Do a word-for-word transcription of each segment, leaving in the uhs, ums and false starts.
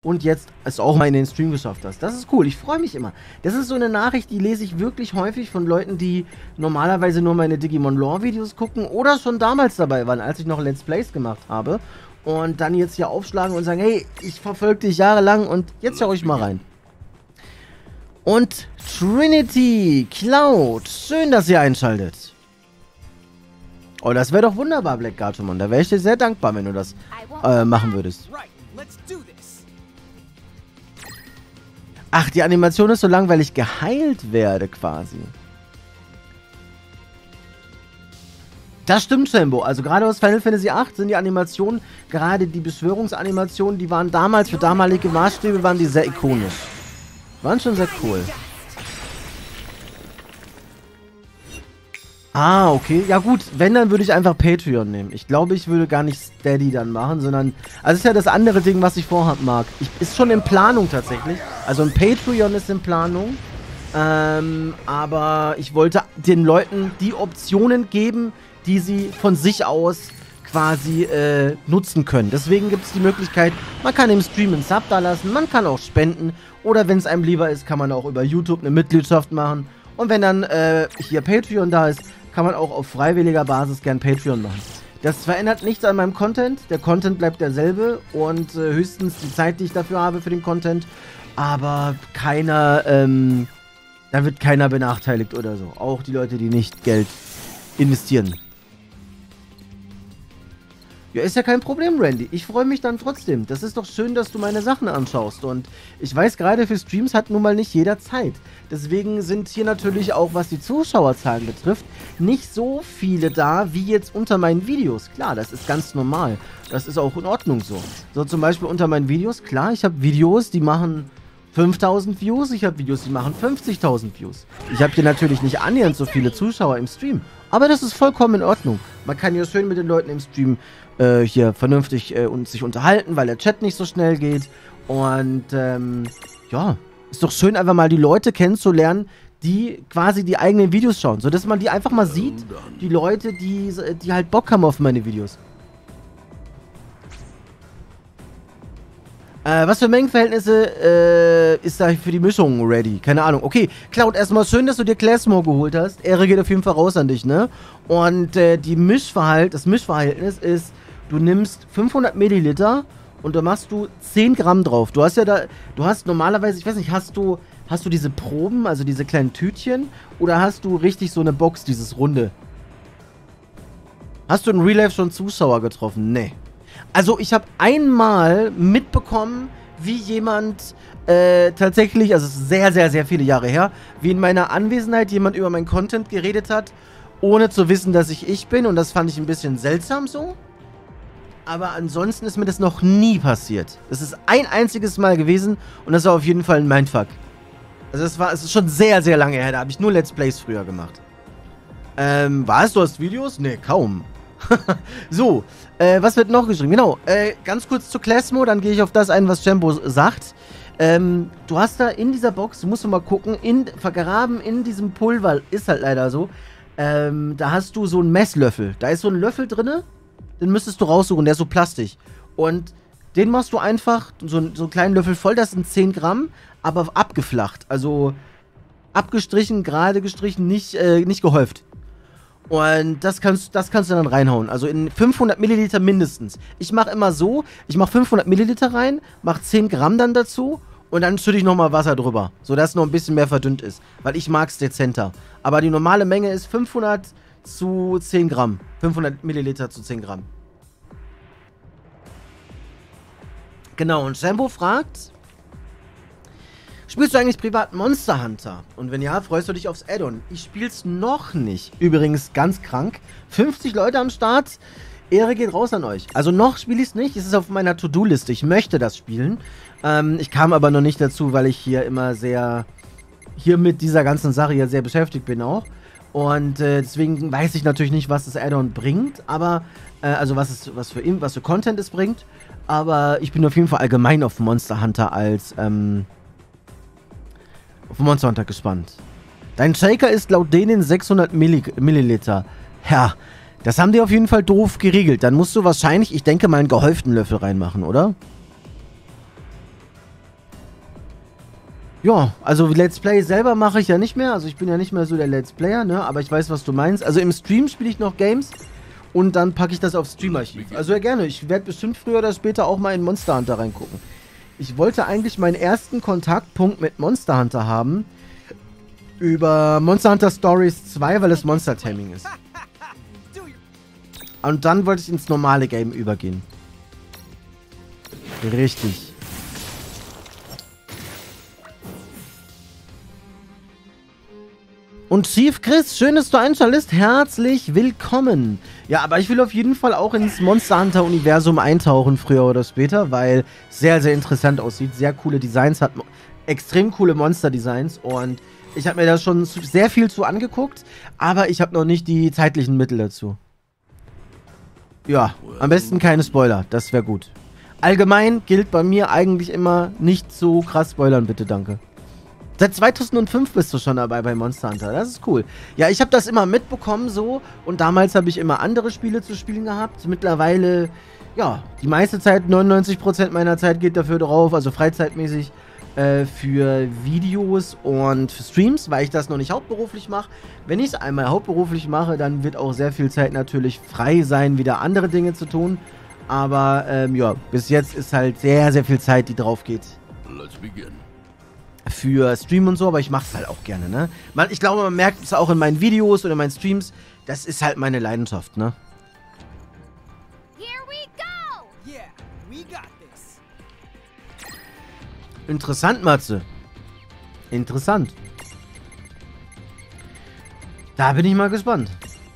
und jetzt es auch mal in den Stream geschafft hast. Das ist cool, ich freue mich immer. Das ist so eine Nachricht, die lese ich wirklich häufig von Leuten, die normalerweise nur meine Digimon Lore Videos gucken oder schon damals dabei waren, als ich noch Let's Plays gemacht habe und dann jetzt hier aufschlagen und sagen, hey, ich verfolge dich jahrelang und jetzt schau ich mal rein. Und Trinity, Cloud, schön, dass ihr einschaltet. Oh, das wäre doch wunderbar, Black Gatomon. Da wäre ich dir sehr dankbar, wenn du das äh, machen würdest. Ach, die Animation ist so lang, weil ich geheilt werde, quasi. Das stimmt, Sambo. Also gerade aus Final Fantasy acht sind die Animationen, gerade die Beschwörungsanimationen, die waren damals, für damalige Maßstäbe, waren die sehr ikonisch. Waren schon sehr cool. Ah, okay. Ja gut, wenn, dann würde ich einfach Patreon nehmen. Ich glaube, ich würde gar nicht Steady dann machen, sondern... Also das ist ja das andere Ding, was ich vorhab mag. Ich, ist schon in Planung tatsächlich. Also ein Patreon ist in Planung. Ähm, aber ich wollte den Leuten die Optionen geben, die sie von sich aus quasi äh, nutzen können. Deswegen gibt es die Möglichkeit, man kann im Stream einen Sub da lassen, man kann auch spenden. Oder wenn es einem lieber ist, kann man auch über YouTube eine Mitgliedschaft machen. Und wenn dann äh, hier Patreon da ist, kann man auch auf freiwilliger Basis gern Patreon machen. Das verändert nichts an meinem Content. Der Content bleibt derselbe und äh, höchstens die Zeit, die ich dafür habe für den Content. Aber keiner, ähm, da wird keiner benachteiligt oder so. Auch die Leute, die nicht Geld investieren. Ja, ist ja kein Problem, Randy. Ich freue mich dann trotzdem. Das ist doch schön, dass du meine Sachen anschaust. Und ich weiß, gerade für Streams hat nun mal nicht jeder Zeit. Deswegen sind hier natürlich auch, was die Zuschauerzahlen betrifft, nicht so viele da, wie jetzt unter meinen Videos. Klar, das ist ganz normal. Das ist auch in Ordnung so. So zum Beispiel unter meinen Videos. Klar, ich habe Videos, die machen fünftausend Views. Ich habe Videos, die machen fünfzigtausend Views. Ich habe hier natürlich nicht annähernd so viele Zuschauer im Stream. Aber das ist vollkommen in Ordnung. Man kann ja schön mit den Leuten im Stream äh, hier vernünftig äh, und sich unterhalten, weil der Chat nicht so schnell geht. Und ähm, ja, ist doch schön, einfach mal die Leute kennenzulernen, die quasi die eigenen Videos schauen. So dass man die einfach mal sieht, die Leute, die, die halt Bock haben auf meine Videos. Äh, was für Mengenverhältnisse äh, ist da für die Mischung ready? Keine Ahnung. Okay, Cloud, erstmal schön, dass du dir Classmore geholt hast. Ehre geht auf jeden Fall raus an dich, ne? Und äh, die Mischverhalt, das Mischverhältnis ist, du nimmst fünfhundert Milliliter und da machst du zehn Gramm drauf. Du hast ja da, du hast normalerweise, ich weiß nicht, hast du, hast du diese Proben, also diese kleinen Tütchen, oder hast du richtig so eine Box, dieses runde? Hast du in Real Life schon Zuschauer getroffen? Nee. Also ich habe einmal mitbekommen, wie jemand äh, tatsächlich, also es ist sehr, sehr, sehr viele Jahre her, wie in meiner Anwesenheit jemand über meinen Content geredet hat, ohne zu wissen, dass ich ich bin. Und das fand ich ein bisschen seltsam so. Aber ansonsten ist mir das noch nie passiert. Das ist ein einziges Mal gewesen und das war auf jeden Fall ein Mindfuck. Also es war, es ist schon sehr, sehr lange her, da habe ich nur Let's Plays früher gemacht. Ähm, was? Du hast Videos? Nee, kaum. So, äh, was wird noch geschrieben? Genau, äh, ganz kurz zu Classmo, dann gehe ich auf das ein, was Jambo sagt. Ähm, du hast da in dieser Box, musst du mal gucken, in, vergraben in diesem Pulver, ist halt leider so, ähm, da hast du so einen Messlöffel. Da ist so ein Löffel drinne, den müsstest du raussuchen, der ist so Plastik. Und den machst du einfach, so, so einen kleinen Löffel voll, das sind zehn Gramm, aber abgeflacht. Also abgestrichen, gerade gestrichen, nicht, äh, nicht gehäuft. Und das kannst, das kannst du dann reinhauen. Also in fünfhundert Milliliter mindestens. Ich mache immer so, ich mache fünfhundert Milliliter rein, mache zehn Gramm dann dazu und dann schütte ich nochmal Wasser drüber, sodass es noch ein bisschen mehr verdünnt ist. Weil ich mag es dezenter. Aber die normale Menge ist fünfhundert zu zehn Gramm. fünfhundert Milliliter zu zehn Gramm. Genau, und Shampoo fragt... Spielst du eigentlich privat Monster Hunter? Und wenn ja, freust du dich aufs Add-on? Ich spiel's noch nicht. Übrigens ganz krank. fünfzig Leute am Start. Ehre geht raus an euch. Also noch spiele ich es nicht. Es ist auf meiner To-Do-Liste. Ich möchte das spielen. Ähm, ich kam aber noch nicht dazu, weil ich hier immer sehr... Hier mit dieser ganzen Sache hier sehr beschäftigt bin auch. Und äh, deswegen weiß ich natürlich nicht, was das Add-on bringt. Aber... Äh, also was, es, was, für, was für Content es bringt. Aber ich bin auf jeden Fall allgemein auf Monster Hunter als... Ähm, auf Monster Hunter gespannt. Dein Shaker ist laut denen sechshundert Milliliter. Ja, das haben die auf jeden Fall doof geregelt. Dann musst du wahrscheinlich, ich denke mal, einen gehäuften Löffel reinmachen, oder? Ja, also Let's Play selber mache ich ja nicht mehr. Also ich bin ja nicht mehr so der Let's Player, ne? Aber ich weiß, was du meinst. Also im Stream spiele ich noch Games und dann packe ich das auf Streamarchiv. Also ja gerne. Ich werde bestimmt früher oder später auch mal in Monster Hunter reingucken. Ich wollte eigentlich meinen ersten Kontaktpunkt mit Monster Hunter haben über Monster Hunter Stories zwei, weil es Monster Taming ist. Und dann wollte ich ins normale Game übergehen. Richtig. Und Chief Chris, schön, dass du einschaltest. Herzlich willkommen. Ja, aber ich will auf jeden Fall auch ins Monster Hunter Universum eintauchen, früher oder später, weil es sehr, sehr interessant aussieht. Sehr coole Designs, hat extrem coole Monster-Designs und ich habe mir da schon sehr viel zu angeguckt, aber ich habe noch nicht die zeitlichen Mittel dazu. Ja, am besten keine Spoiler, das wäre gut. Allgemein gilt bei mir eigentlich immer nicht so krass spoilern, bitte, danke. Seit zweitausendfünf bist du schon dabei bei Monster Hunter, das ist cool. Ja, ich habe das immer mitbekommen so und damals habe ich immer andere Spiele zu spielen gehabt. Mittlerweile, ja, die meiste Zeit, neunundneunzig Prozent meiner Zeit geht dafür drauf, also freizeitmäßig äh, für Videos und für Streams, weil ich das noch nicht hauptberuflich mache. Wenn ich es einmal hauptberuflich mache, dann wird auch sehr viel Zeit natürlich frei sein, wieder andere Dinge zu tun. Aber ähm, ja, bis jetzt ist halt sehr, sehr viel Zeit, die drauf geht. Let's begin. Für Stream und so, aber ich mache es halt auch gerne, ne? Man, ich glaube, man merkt es auch in meinen Videos oder in meinen Streams, das ist halt meine Leidenschaft, ne? Here we go. Yeah, we got this. Interessant, Matze. Interessant. Da bin ich mal gespannt.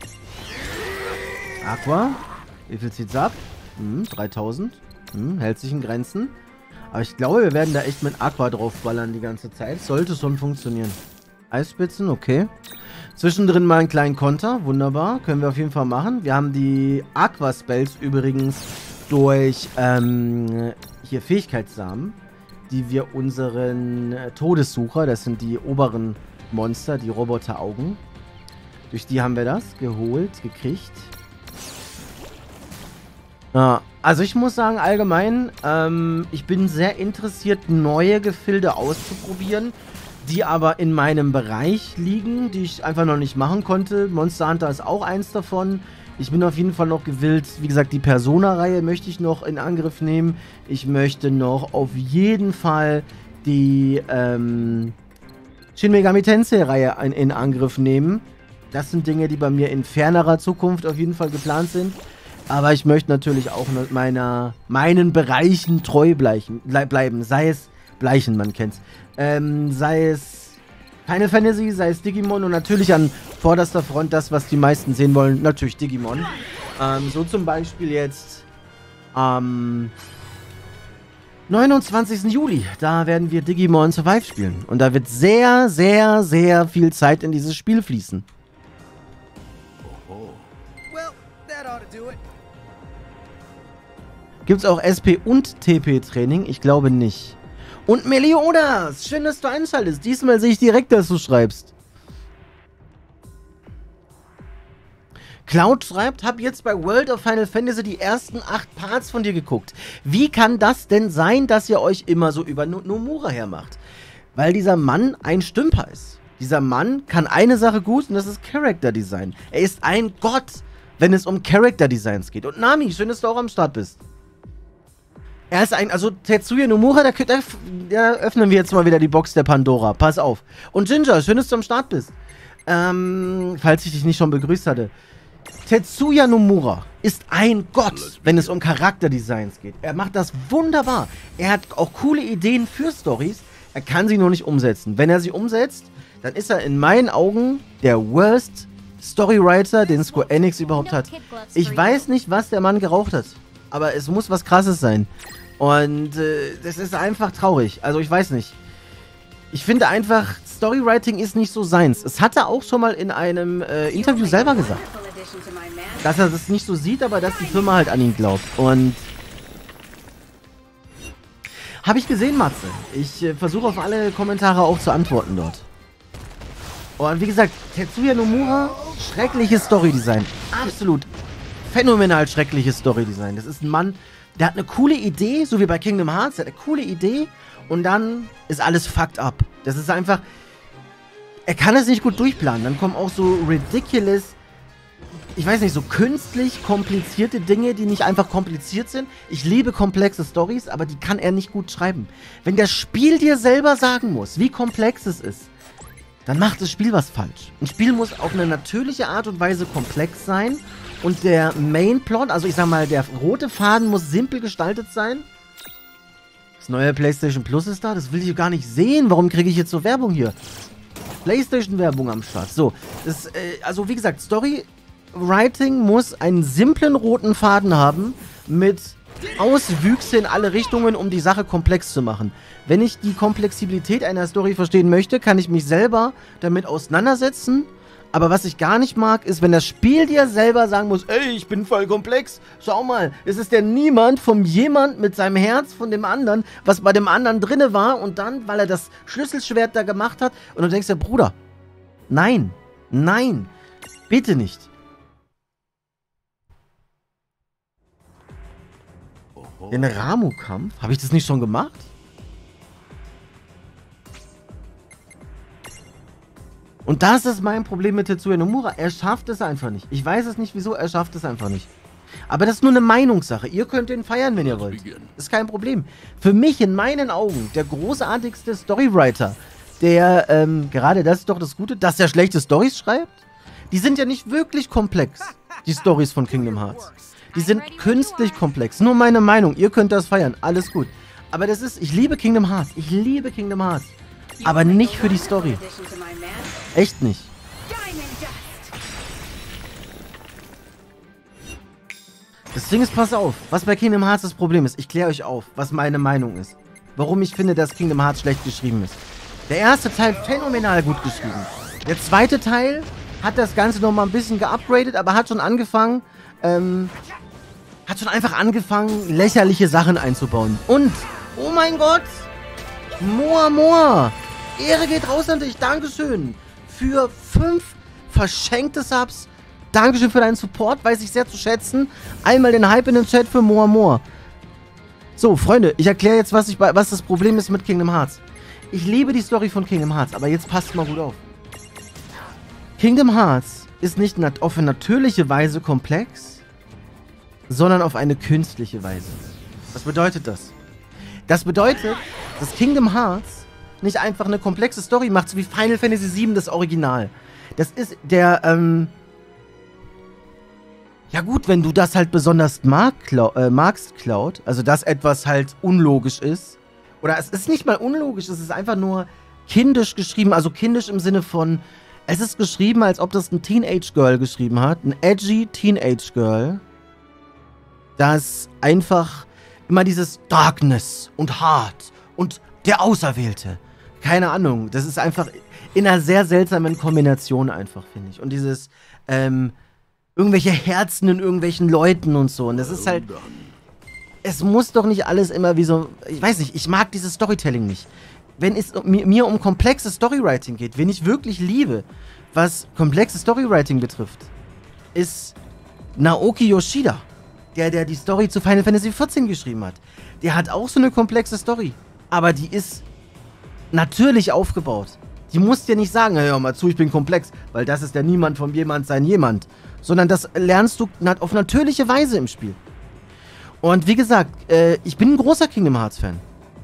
Aqua. Wie viel zieht's ab? Hm, dreitausend. Hm, hält sich in Grenzen. Aber ich glaube, wir werden da echt mit Aqua draufballern die ganze Zeit. Sollte schon funktionieren. Eisspitzen, okay. Zwischendrin mal einen kleinen Konter. Wunderbar. Können wir auf jeden Fall machen. Wir haben die Aqua-Spells übrigens durch ähm, hier Fähigkeitssamen, die wir unseren äh, Todessucher, das sind die oberen Monster, die Roboteraugen. Durch die haben wir das geholt, gekriegt. Ja, also ich muss sagen, allgemein, ähm, ich bin sehr interessiert, neue Gefilde auszuprobieren, die aber in meinem Bereich liegen, die ich einfach noch nicht machen konnte. Monster Hunter ist auch eins davon. Ich bin auf jeden Fall noch gewillt, wie gesagt, die Persona-Reihe möchte ich noch in Angriff nehmen. Ich möchte noch auf jeden Fall die ähm, Shin Megami Tensei-Reihe in, in Angriff nehmen. Das sind Dinge, die bei mir in fernerer Zukunft auf jeden Fall geplant sind. Aber ich möchte natürlich auch meiner, meinen Bereichen treu bleichen, bleiben. Sei es Bleichen, man kennt's. Ähm, sei es Final Fantasy, sei es Digimon und natürlich an vorderster Front das, was die meisten sehen wollen, natürlich Digimon. Ähm, so zum Beispiel jetzt am neunundzwanzigsten Juli. Da werden wir Digimon Survive spielen. Und da wird sehr, sehr, sehr viel Zeit in dieses Spiel fließen. Gibt's auch S P und T P-Training? Ich glaube nicht. Und Meliodas! Schön, dass du einschaltest. Diesmal sehe ich direkt, dass du schreibst. Cloud schreibt, hab jetzt bei World of Final Fantasy die ersten acht Parts von dir geguckt. Wie kann das denn sein, dass ihr euch immer so über Nomura hermacht? Weil dieser Mann ein Stümper ist. Dieser Mann kann eine Sache gut und das ist Character Design. Er ist ein Gott, wenn es um Character Designs geht. Und Nami, schön, dass du auch am Start bist. Er ist ein, also Tetsuya Nomura, da, da, da öffnen wir jetzt mal wieder die Box der Pandora. Pass auf. Und Ginger, schön, dass du am Start bist. Ähm, falls ich dich nicht schon begrüßt hatte. Tetsuya Nomura ist ein Gott, wenn es um Charakterdesigns geht. Er macht das wunderbar. Er hat auch coole Ideen für Storys. Er kann sie nur nicht umsetzen. Wenn er sie umsetzt, dann ist er in meinen Augen der worst Storywriter, den Square Enix überhaupt hat. Ich weiß nicht, was der Mann geraucht hat. Aber es muss was Krasses sein. Und äh, das ist einfach traurig. Also ich weiß nicht. Ich finde einfach, Storywriting ist nicht so seins. Es hat er auch schon mal in einem äh, Interview selber gesagt. Dass er das nicht so sieht, aber dass die Firma halt an ihn glaubt. Und habe ich gesehen, Matze. Ich äh, versuche auf alle Kommentare auch zu antworten dort. Und wie gesagt, Tetsuya Nomura, schreckliches Storydesign. Absolut phänomenal schreckliches Storydesign. Das ist ein Mann, der hat eine coole Idee, so wie bei Kingdom Hearts, der hat eine coole Idee und dann ist alles fucked up. Das ist einfach... Er kann es nicht gut durchplanen. Dann kommen auch so ridiculous, ich weiß nicht, so künstlich komplizierte Dinge, die nicht einfach kompliziert sind. Ich liebe komplexe Storys, aber die kann er nicht gut schreiben. Wenn das Spiel dir selber sagen muss, wie komplex es ist, dann macht das Spiel was falsch. Ein Spiel muss auf eine natürliche Art und Weise komplex sein und der Mainplot, also ich sag mal, der rote Faden muss simpel gestaltet sein. Das neue PlayStation Plus ist da, das will ich gar nicht sehen. Warum kriege ich jetzt so Werbung hier? PlayStation-Werbung am Start. So, das, äh, also wie gesagt, Storywriting muss einen simplen roten Faden haben mit Auswüchse in alle Richtungen, um die Sache komplex zu machen. Wenn ich die Komplexibilität einer Story verstehen möchte, kann ich mich selber damit auseinandersetzen. Aber was ich gar nicht mag, ist, wenn das Spiel dir selber sagen muss, ey, ich bin voll komplex. Schau mal, es ist ja niemand vom jemand mit seinem Herz von dem anderen, was bei dem anderen drinne war und dann, weil er das Schlüsselschwert da gemacht hat und du denkst ja, Bruder, nein, nein, bitte nicht. Den Ramu-Kampf? Habe ich das nicht schon gemacht? Und das ist mein Problem mit Tetsuya Nomura. Er schafft es einfach nicht. Ich weiß es nicht, wieso. Er schafft es einfach nicht. Aber das ist nur eine Meinungssache. Ihr könnt ihn feiern, wenn ihr wollt. Das ist kein Problem. Für mich, in meinen Augen, der großartigste Storywriter, der, ähm, gerade das ist doch das Gute, dass er schlechte Storys schreibt. Die sind ja nicht wirklich komplex, die Storys von Kingdom Hearts. Die sind künstlich komplex. Nur meine Meinung. Ihr könnt das feiern. Alles gut. Aber das ist, ich liebe Kingdom Hearts. Ich liebe Kingdom Hearts. Aber nicht für die Story. Echt nicht. Das Ding ist, pass auf, was bei Kingdom Hearts das Problem ist. Ich kläre euch auf, was meine Meinung ist. Warum ich finde, dass Kingdom Hearts schlecht geschrieben ist. Der erste Teil phänomenal gut geschrieben. Der zweite Teil hat das Ganze nochmal ein bisschen geupgradet, aber hat schon angefangen, ähm, hat schon einfach angefangen, lächerliche Sachen einzubauen. Und, oh mein Gott, Moa Moa, Ehre geht raus an dich, Dankeschön. Für fünf verschenkte Subs. Dankeschön für deinen Support, weiß ich sehr zu schätzen. Einmal den Hype in den Chat für Moa Moa. So, Freunde, ich erkläre jetzt, was, ich bei, was das Problem ist mit Kingdom Hearts. Ich liebe die Story von Kingdom Hearts, aber jetzt passt mal gut auf. Kingdom Hearts ist nicht nat- auf eine natürliche Weise komplex, sondern auf eine künstliche Weise. Was bedeutet das? Das bedeutet, dass Kingdom Hearts nicht einfach eine komplexe Story macht, so wie Final Fantasy sieben, das Original. Das ist der, ähm... ja gut, wenn du das halt besonders mag, Clou äh, magst, Cloud, also dass etwas halt unlogisch ist, oder es ist nicht mal unlogisch, es ist einfach nur kindisch geschrieben, also kindisch im Sinne von, es ist geschrieben, als ob das ein Teenage Girl geschrieben hat, ein edgy Teenage Girl, das einfach immer dieses Darkness und Hard und der Auserwählte, keine Ahnung, das ist einfach in einer sehr seltsamen Kombination einfach, finde ich. Und dieses, ähm, irgendwelche Herzen in irgendwelchen Leuten und so. Und das ist halt, es muss doch nicht alles immer wie so, ich weiß nicht, ich mag dieses Storytelling nicht. Wenn es mir, mir um komplexes Storywriting geht, wen ich wirklich liebe, was komplexes Storywriting betrifft, ist Naoki Yoshida, der, der die Story zu Final Fantasy vierzehn geschrieben hat. Der hat auch so eine komplexe Story, aber die ist natürlich aufgebaut. Die musst dir nicht sagen, hör mal zu, ich bin komplex, weil das ist ja niemand vom jemand sein jemand. Sondern das lernst du auf natürliche Weise im Spiel. Und wie gesagt, äh, ich bin ein großer Kingdom Hearts Fan.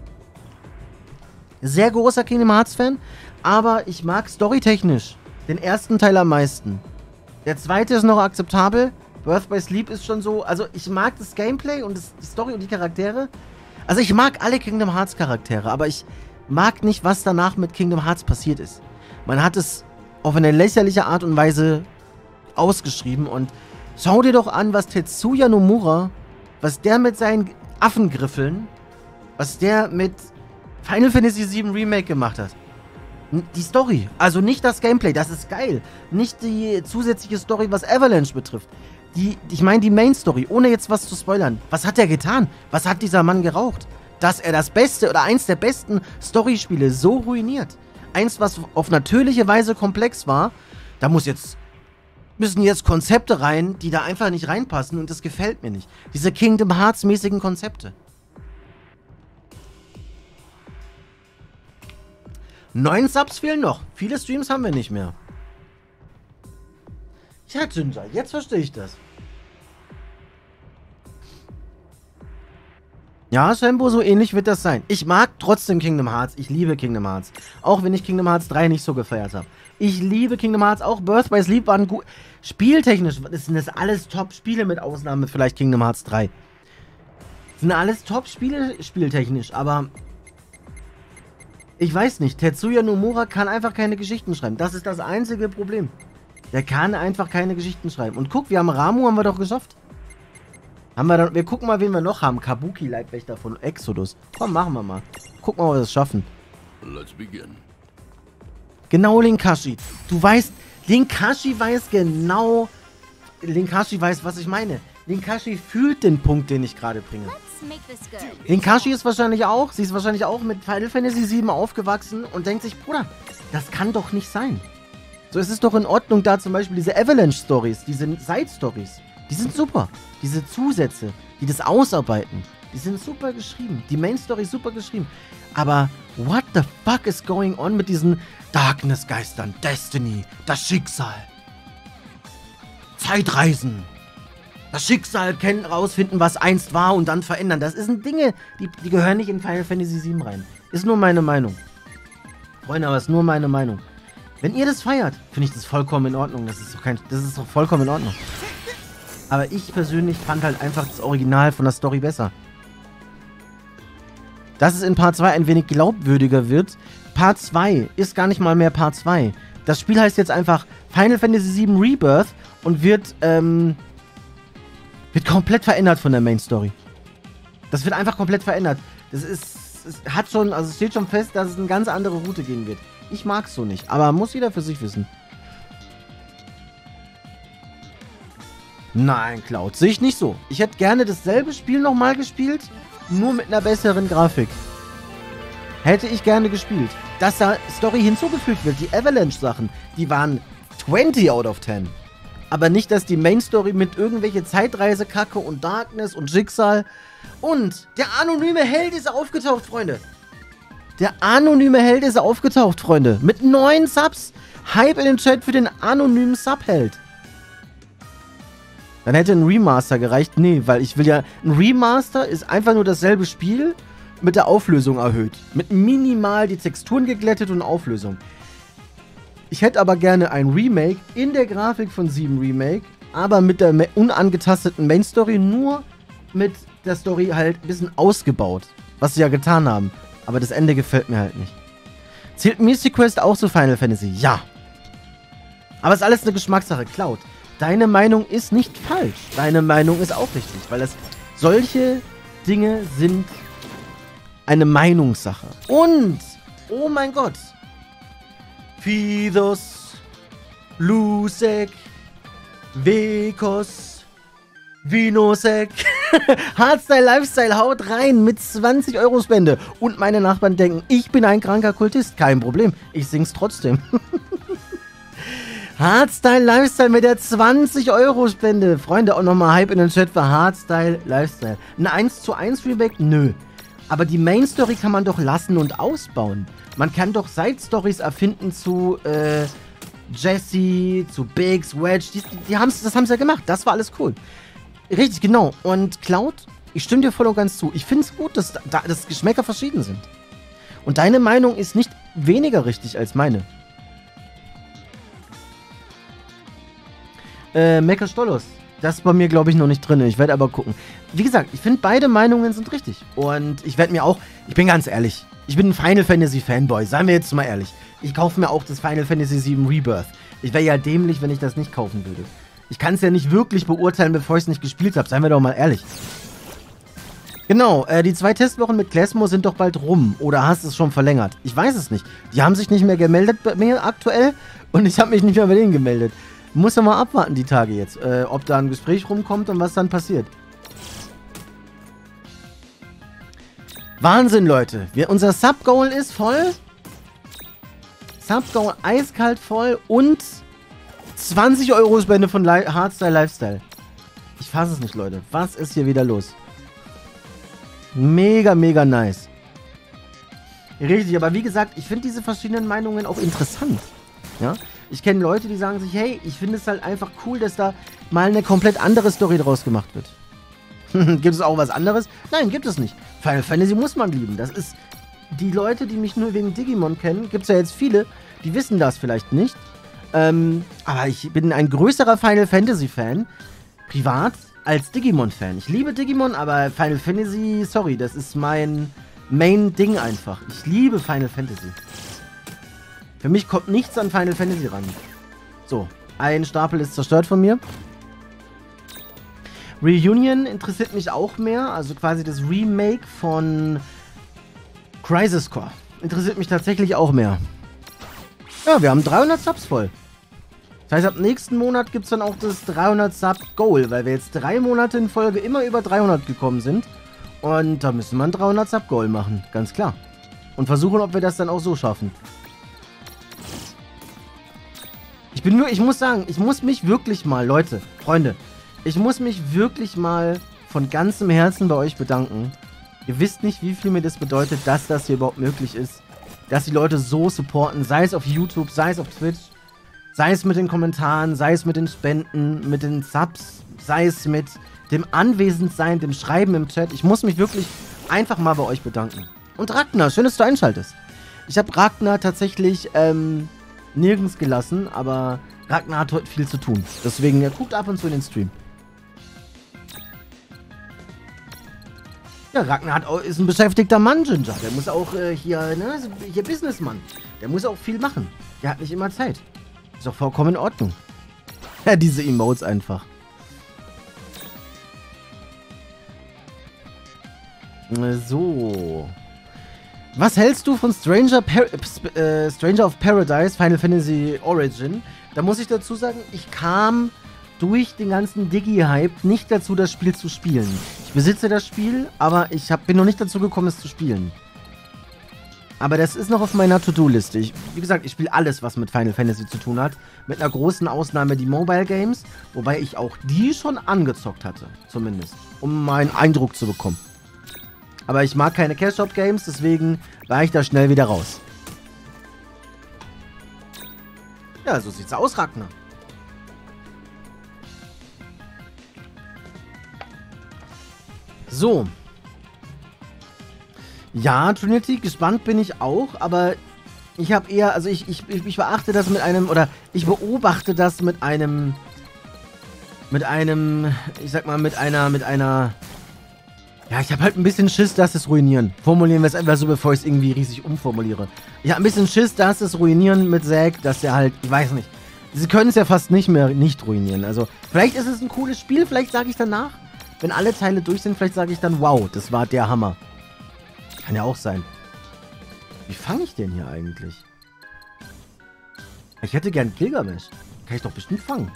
Sehr großer Kingdom Hearts Fan, aber ich mag storytechnisch den ersten Teil am meisten. Der zweite ist noch akzeptabel. Birth by Sleep ist schon so, also ich mag das Gameplay und das, die Story und die Charaktere. Also ich mag alle Kingdom Hearts Charaktere, aber ich mag nicht, was danach mit Kingdom Hearts passiert ist. Man hat es auf eine lächerliche Art und Weise ausgeschrieben und schau dir doch an, was Tetsuya Nomura, was der mit seinen Affengriffeln, was der mit Final Fantasy sieben Remake gemacht hat. Die Story, also nicht das Gameplay, das ist geil. Nicht die zusätzliche Story, was Avalanche betrifft. Die, ich meine die Main Story, ohne jetzt was zu spoilern. Was hat er getan? Was hat dieser Mann geraucht? Dass er das beste oder eins der besten Storyspiele so ruiniert. Eins, was auf natürliche Weise komplex war, da muss jetzt, müssen jetzt Konzepte rein, die da einfach nicht reinpassen und das gefällt mir nicht. Diese Kingdom Hearts mäßigen Konzepte. Neun Subs fehlen noch. Viele Streams haben wir nicht mehr. Ja, Ginger, jetzt verstehe ich das. Ja, Shambo, so ähnlich wird das sein. Ich mag trotzdem Kingdom Hearts. Ich liebe Kingdom Hearts. Auch wenn ich Kingdom Hearts drei nicht so gefeiert habe. Ich liebe Kingdom Hearts. Auch Birth by Sleep waren gut. Spieltechnisch sind das alles Top-Spiele, mit Ausnahme vielleicht Kingdom Hearts drei. Sind alles Top-Spiele, spieltechnisch. Aber ich weiß nicht. Tetsuya Nomura kann einfach keine Geschichten schreiben. Das ist das einzige Problem. Der kann einfach keine Geschichten schreiben. Und guck, wir haben Ramu, haben wir doch geschafft. Haben wir dann, wir gucken mal, wen wir noch haben. Kabuki, Leibwächter von Exodus. Komm, machen wir mal. Gucken mal, ob wir das schaffen. Let's begin. Genau, Linkashi. Du weißt, Linkashi weiß genau, Linkashi weiß, was ich meine. Linkashi fühlt den Punkt, den ich gerade bringe. Linkashi ist wahrscheinlich auch, sie ist wahrscheinlich auch mit Final Fantasy sieben aufgewachsen und denkt sich, Bruder, das kann doch nicht sein. So, es ist doch in Ordnung, da zum Beispiel diese Avalanche-Stories, diese Side-Stories, die sind super. Diese Zusätze, die das ausarbeiten, die sind super geschrieben. Die Main-Story ist super geschrieben. Aber what the fuck is going on mit diesen Darkness-Geistern, Destiny, das Schicksal, Zeitreisen, das Schicksal kennen, rausfinden, was einst war und dann verändern. Das sind Dinge, die, die gehören nicht in Final Fantasy sieben rein. Ist nur meine Meinung. Freunde, aber ist nur meine Meinung. Wenn ihr das feiert, finde ich das vollkommen in Ordnung. Das ist doch kein, das ist doch vollkommen in Ordnung. Aber ich persönlich fand halt einfach das Original von der Story besser. Dass es in Part zwei ein wenig glaubwürdiger wird. Part zwei ist gar nicht mal mehr Part zwei. Das Spiel heißt jetzt einfach Final Fantasy sieben Rebirth und wird, ähm, wird komplett verändert von der Main Story. Das wird einfach komplett verändert. Das ist, es hat schon, also es steht schon fest, dass es eine ganz andere Route gehen wird. Ich mag es so nicht, aber muss jeder für sich wissen. Nein, Cloud, sehe ich nicht so. Ich hätte gerne dasselbe Spiel nochmal gespielt, nur mit einer besseren Grafik. Hätte ich gerne gespielt. Dass da Story hinzugefügt wird, die Avalanche-Sachen, die waren zwanzig out of ten. Aber nicht, dass die Main-Story mit irgendwelche Zeitreise-Kacke und Darkness und Schicksal. Und der anonyme Held ist aufgetaucht, Freunde. Der anonyme Held ist aufgetaucht, Freunde. Mit neun Subs. Hype in den Chat für den anonymen Subheld. Dann hätte ein Remaster gereicht. Nee, weil ich will ja... Ein Remaster ist einfach nur dasselbe Spiel mit der Auflösung erhöht. Mit minimal die Texturen geglättet und Auflösung. Ich hätte aber gerne ein Remake in der Grafik von sieben Remake, aber mit der unangetasteten Main Story, nur mit der Story halt ein bisschen ausgebaut. Was sie ja getan haben. Aber das Ende gefällt mir halt nicht. Zählt Mystic Quest auch zu Final Fantasy? Ja. Aber es ist alles eine Geschmackssache. Cloud, deine Meinung ist nicht falsch. Deine Meinung ist auch richtig, weil es solche Dinge sind eine Meinungssache. Und, oh mein Gott, Fidos, Lusek, Vekos, Vinosek, Hardstyle Lifestyle haut rein mit zwanzig Euro Spende. Und meine Nachbarn denken, ich bin ein kranker Kultist. Kein Problem, ich sing's trotzdem. Hardstyle Lifestyle mit der zwanzig Euro Spende. Freunde, auch nochmal Hype in den Chat für Hardstyle Lifestyle. Ein eins zu eins Remake? Nö. Aber die Main Story kann man doch lassen und ausbauen. Man kann doch Side Stories erfinden zu äh, Jesse, zu Biggs, Wedge. Die, die haben's, das haben sie ja gemacht. Das war alles cool. Richtig, genau. Und Cloud, ich stimme dir voll und ganz zu. Ich finde es gut, dass, da, dass Geschmäcker verschieden sind. Und deine Meinung ist nicht weniger richtig als meine. Äh, Mecha Stolos. Das ist bei mir, glaube ich, noch nicht drin. Ich werde aber gucken. Wie gesagt, ich finde, beide Meinungen sind richtig. Und ich werde mir auch, ich bin ganz ehrlich, ich bin ein Final Fantasy Fanboy. Seien wir jetzt mal ehrlich. Ich kaufe mir auch das Final Fantasy sieben Rebirth. Ich wäre ja dämlich, wenn ich das nicht kaufen würde. Ich kann es ja nicht wirklich beurteilen, bevor ich es nicht gespielt habe. Seien wir doch mal ehrlich. Genau, äh, die zwei Testwochen mit Klesmo sind doch bald rum. Oder hast du es schon verlängert? Ich weiß es nicht. Die haben sich nicht mehr gemeldet bei mir aktuell. Und ich habe mich nicht mehr bei denen gemeldet. Muss ja mal abwarten die Tage jetzt. Äh, ob da ein Gespräch rumkommt und was dann passiert. Wahnsinn, Leute. Wir, unser Sub-Goal ist voll. Sub-Goal eiskalt voll. Und zwanzig Euro Spende von Li Hardstyle Lifestyle. Ich fasse es nicht, Leute. Was ist hier wieder los? Mega, mega nice. Richtig, aber wie gesagt, ich finde diese verschiedenen Meinungen auch interessant. Ja? Ich kenne Leute, die sagen sich, hey, ich finde es halt einfach cool, dass da mal eine komplett andere Story draus gemacht wird. Gibt es auch was anderes? Nein, gibt es nicht. Final Fantasy muss man lieben. Das ist... Die Leute, die mich nur wegen Digimon kennen, gibt es ja jetzt viele, die wissen das vielleicht nicht. Ähm, aber ich bin ein größerer Final Fantasy Fan, privat, als Digimon Fan. Ich liebe Digimon, aber Final Fantasy, sorry, das ist mein Main-Ding einfach. Ich liebe Final Fantasy. Für mich kommt nichts an Final Fantasy ran. So, ein Stapel ist zerstört von mir. Reunion interessiert mich auch mehr, also quasi das Remake von Crisis Core. Interessiert mich tatsächlich auch mehr. Ja, wir haben dreihundert Subs voll. Das heißt, ab nächsten Monat gibt es dann auch das dreihundert Sub Goal, weil wir jetzt drei Monate in Folge immer über dreihundert gekommen sind. Und da müssen wir ein dreihundert Sub Goal machen, ganz klar. Und versuchen, ob wir das dann auch so schaffen. Ich bin nur, ich muss sagen, ich muss mich wirklich mal, Leute, Freunde, ich muss mich wirklich mal von ganzem Herzen bei euch bedanken. Ihr wisst nicht, wie viel mir das bedeutet, dass das hier überhaupt möglich ist. Dass die Leute so supporten, sei es auf YouTube, sei es auf Twitch, sei es mit den Kommentaren, sei es mit den Spenden, mit den Subs, sei es mit dem Anwesendsein, dem Schreiben im Chat. Ich muss mich wirklich einfach mal bei euch bedanken. Und Ragnar, schön, dass du einschaltest. Ich habe Ragnar tatsächlich ähm, nirgends gelassen, aber Ragnar hat heute viel zu tun. Deswegen, er guckt ab und zu in den Stream. Ja, Ragnar hat auch, ist ein beschäftigter Mann, Ginger. Der muss auch äh, hier, ne, hier Businessmann. Der muss auch viel machen. Der hat nicht immer Zeit. Ist auch vollkommen in Ordnung. Ja, diese Emotes einfach. So. Was hältst du von Stranger, Par äh, Stranger of Paradise Final Fantasy Origin? Da muss ich dazu sagen, ich kam durch den ganzen Digi-Hype nicht dazu, das Spiel zu spielen. Ich besitze das Spiel, aber ich hab, bin noch nicht dazu gekommen, es zu spielen. Aber das ist noch auf meiner To-Do-Liste. Wie gesagt, ich spiele alles, was mit Final Fantasy zu tun hat. Mit einer großen Ausnahme die Mobile Games, wobei ich auch die schon angezockt hatte, zumindest, um mal einen Eindruck zu bekommen. Aber ich mag keine Cash-Shop-Games, deswegen war ich da schnell wieder raus. Ja, so sieht's aus, Ragnar. So. Ja, Trinity, gespannt bin ich auch, aber ich habe eher, also ich, ich, ich beachte das mit einem, oder ich beobachte das mit einem, mit einem, ich sag mal, mit einer, mit einer, ja, ich habe halt ein bisschen Schiss, dass es ruinieren. Formulieren wir es einfach so, bevor ich es irgendwie riesig umformuliere. Ich habe ein bisschen Schiss, dass es ruinieren mit Zack, dass er halt, ich weiß nicht, sie können es ja fast nicht mehr nicht ruinieren. Also, vielleicht ist es ein cooles Spiel, vielleicht sage ich danach, wenn alle Teile durch sind, vielleicht sage ich dann, wow, das war der Hammer. Kann ja auch sein. Wie fange ich den hier eigentlich? Ich hätte gern Gilgamesh. Kann ich doch bestimmt fangen.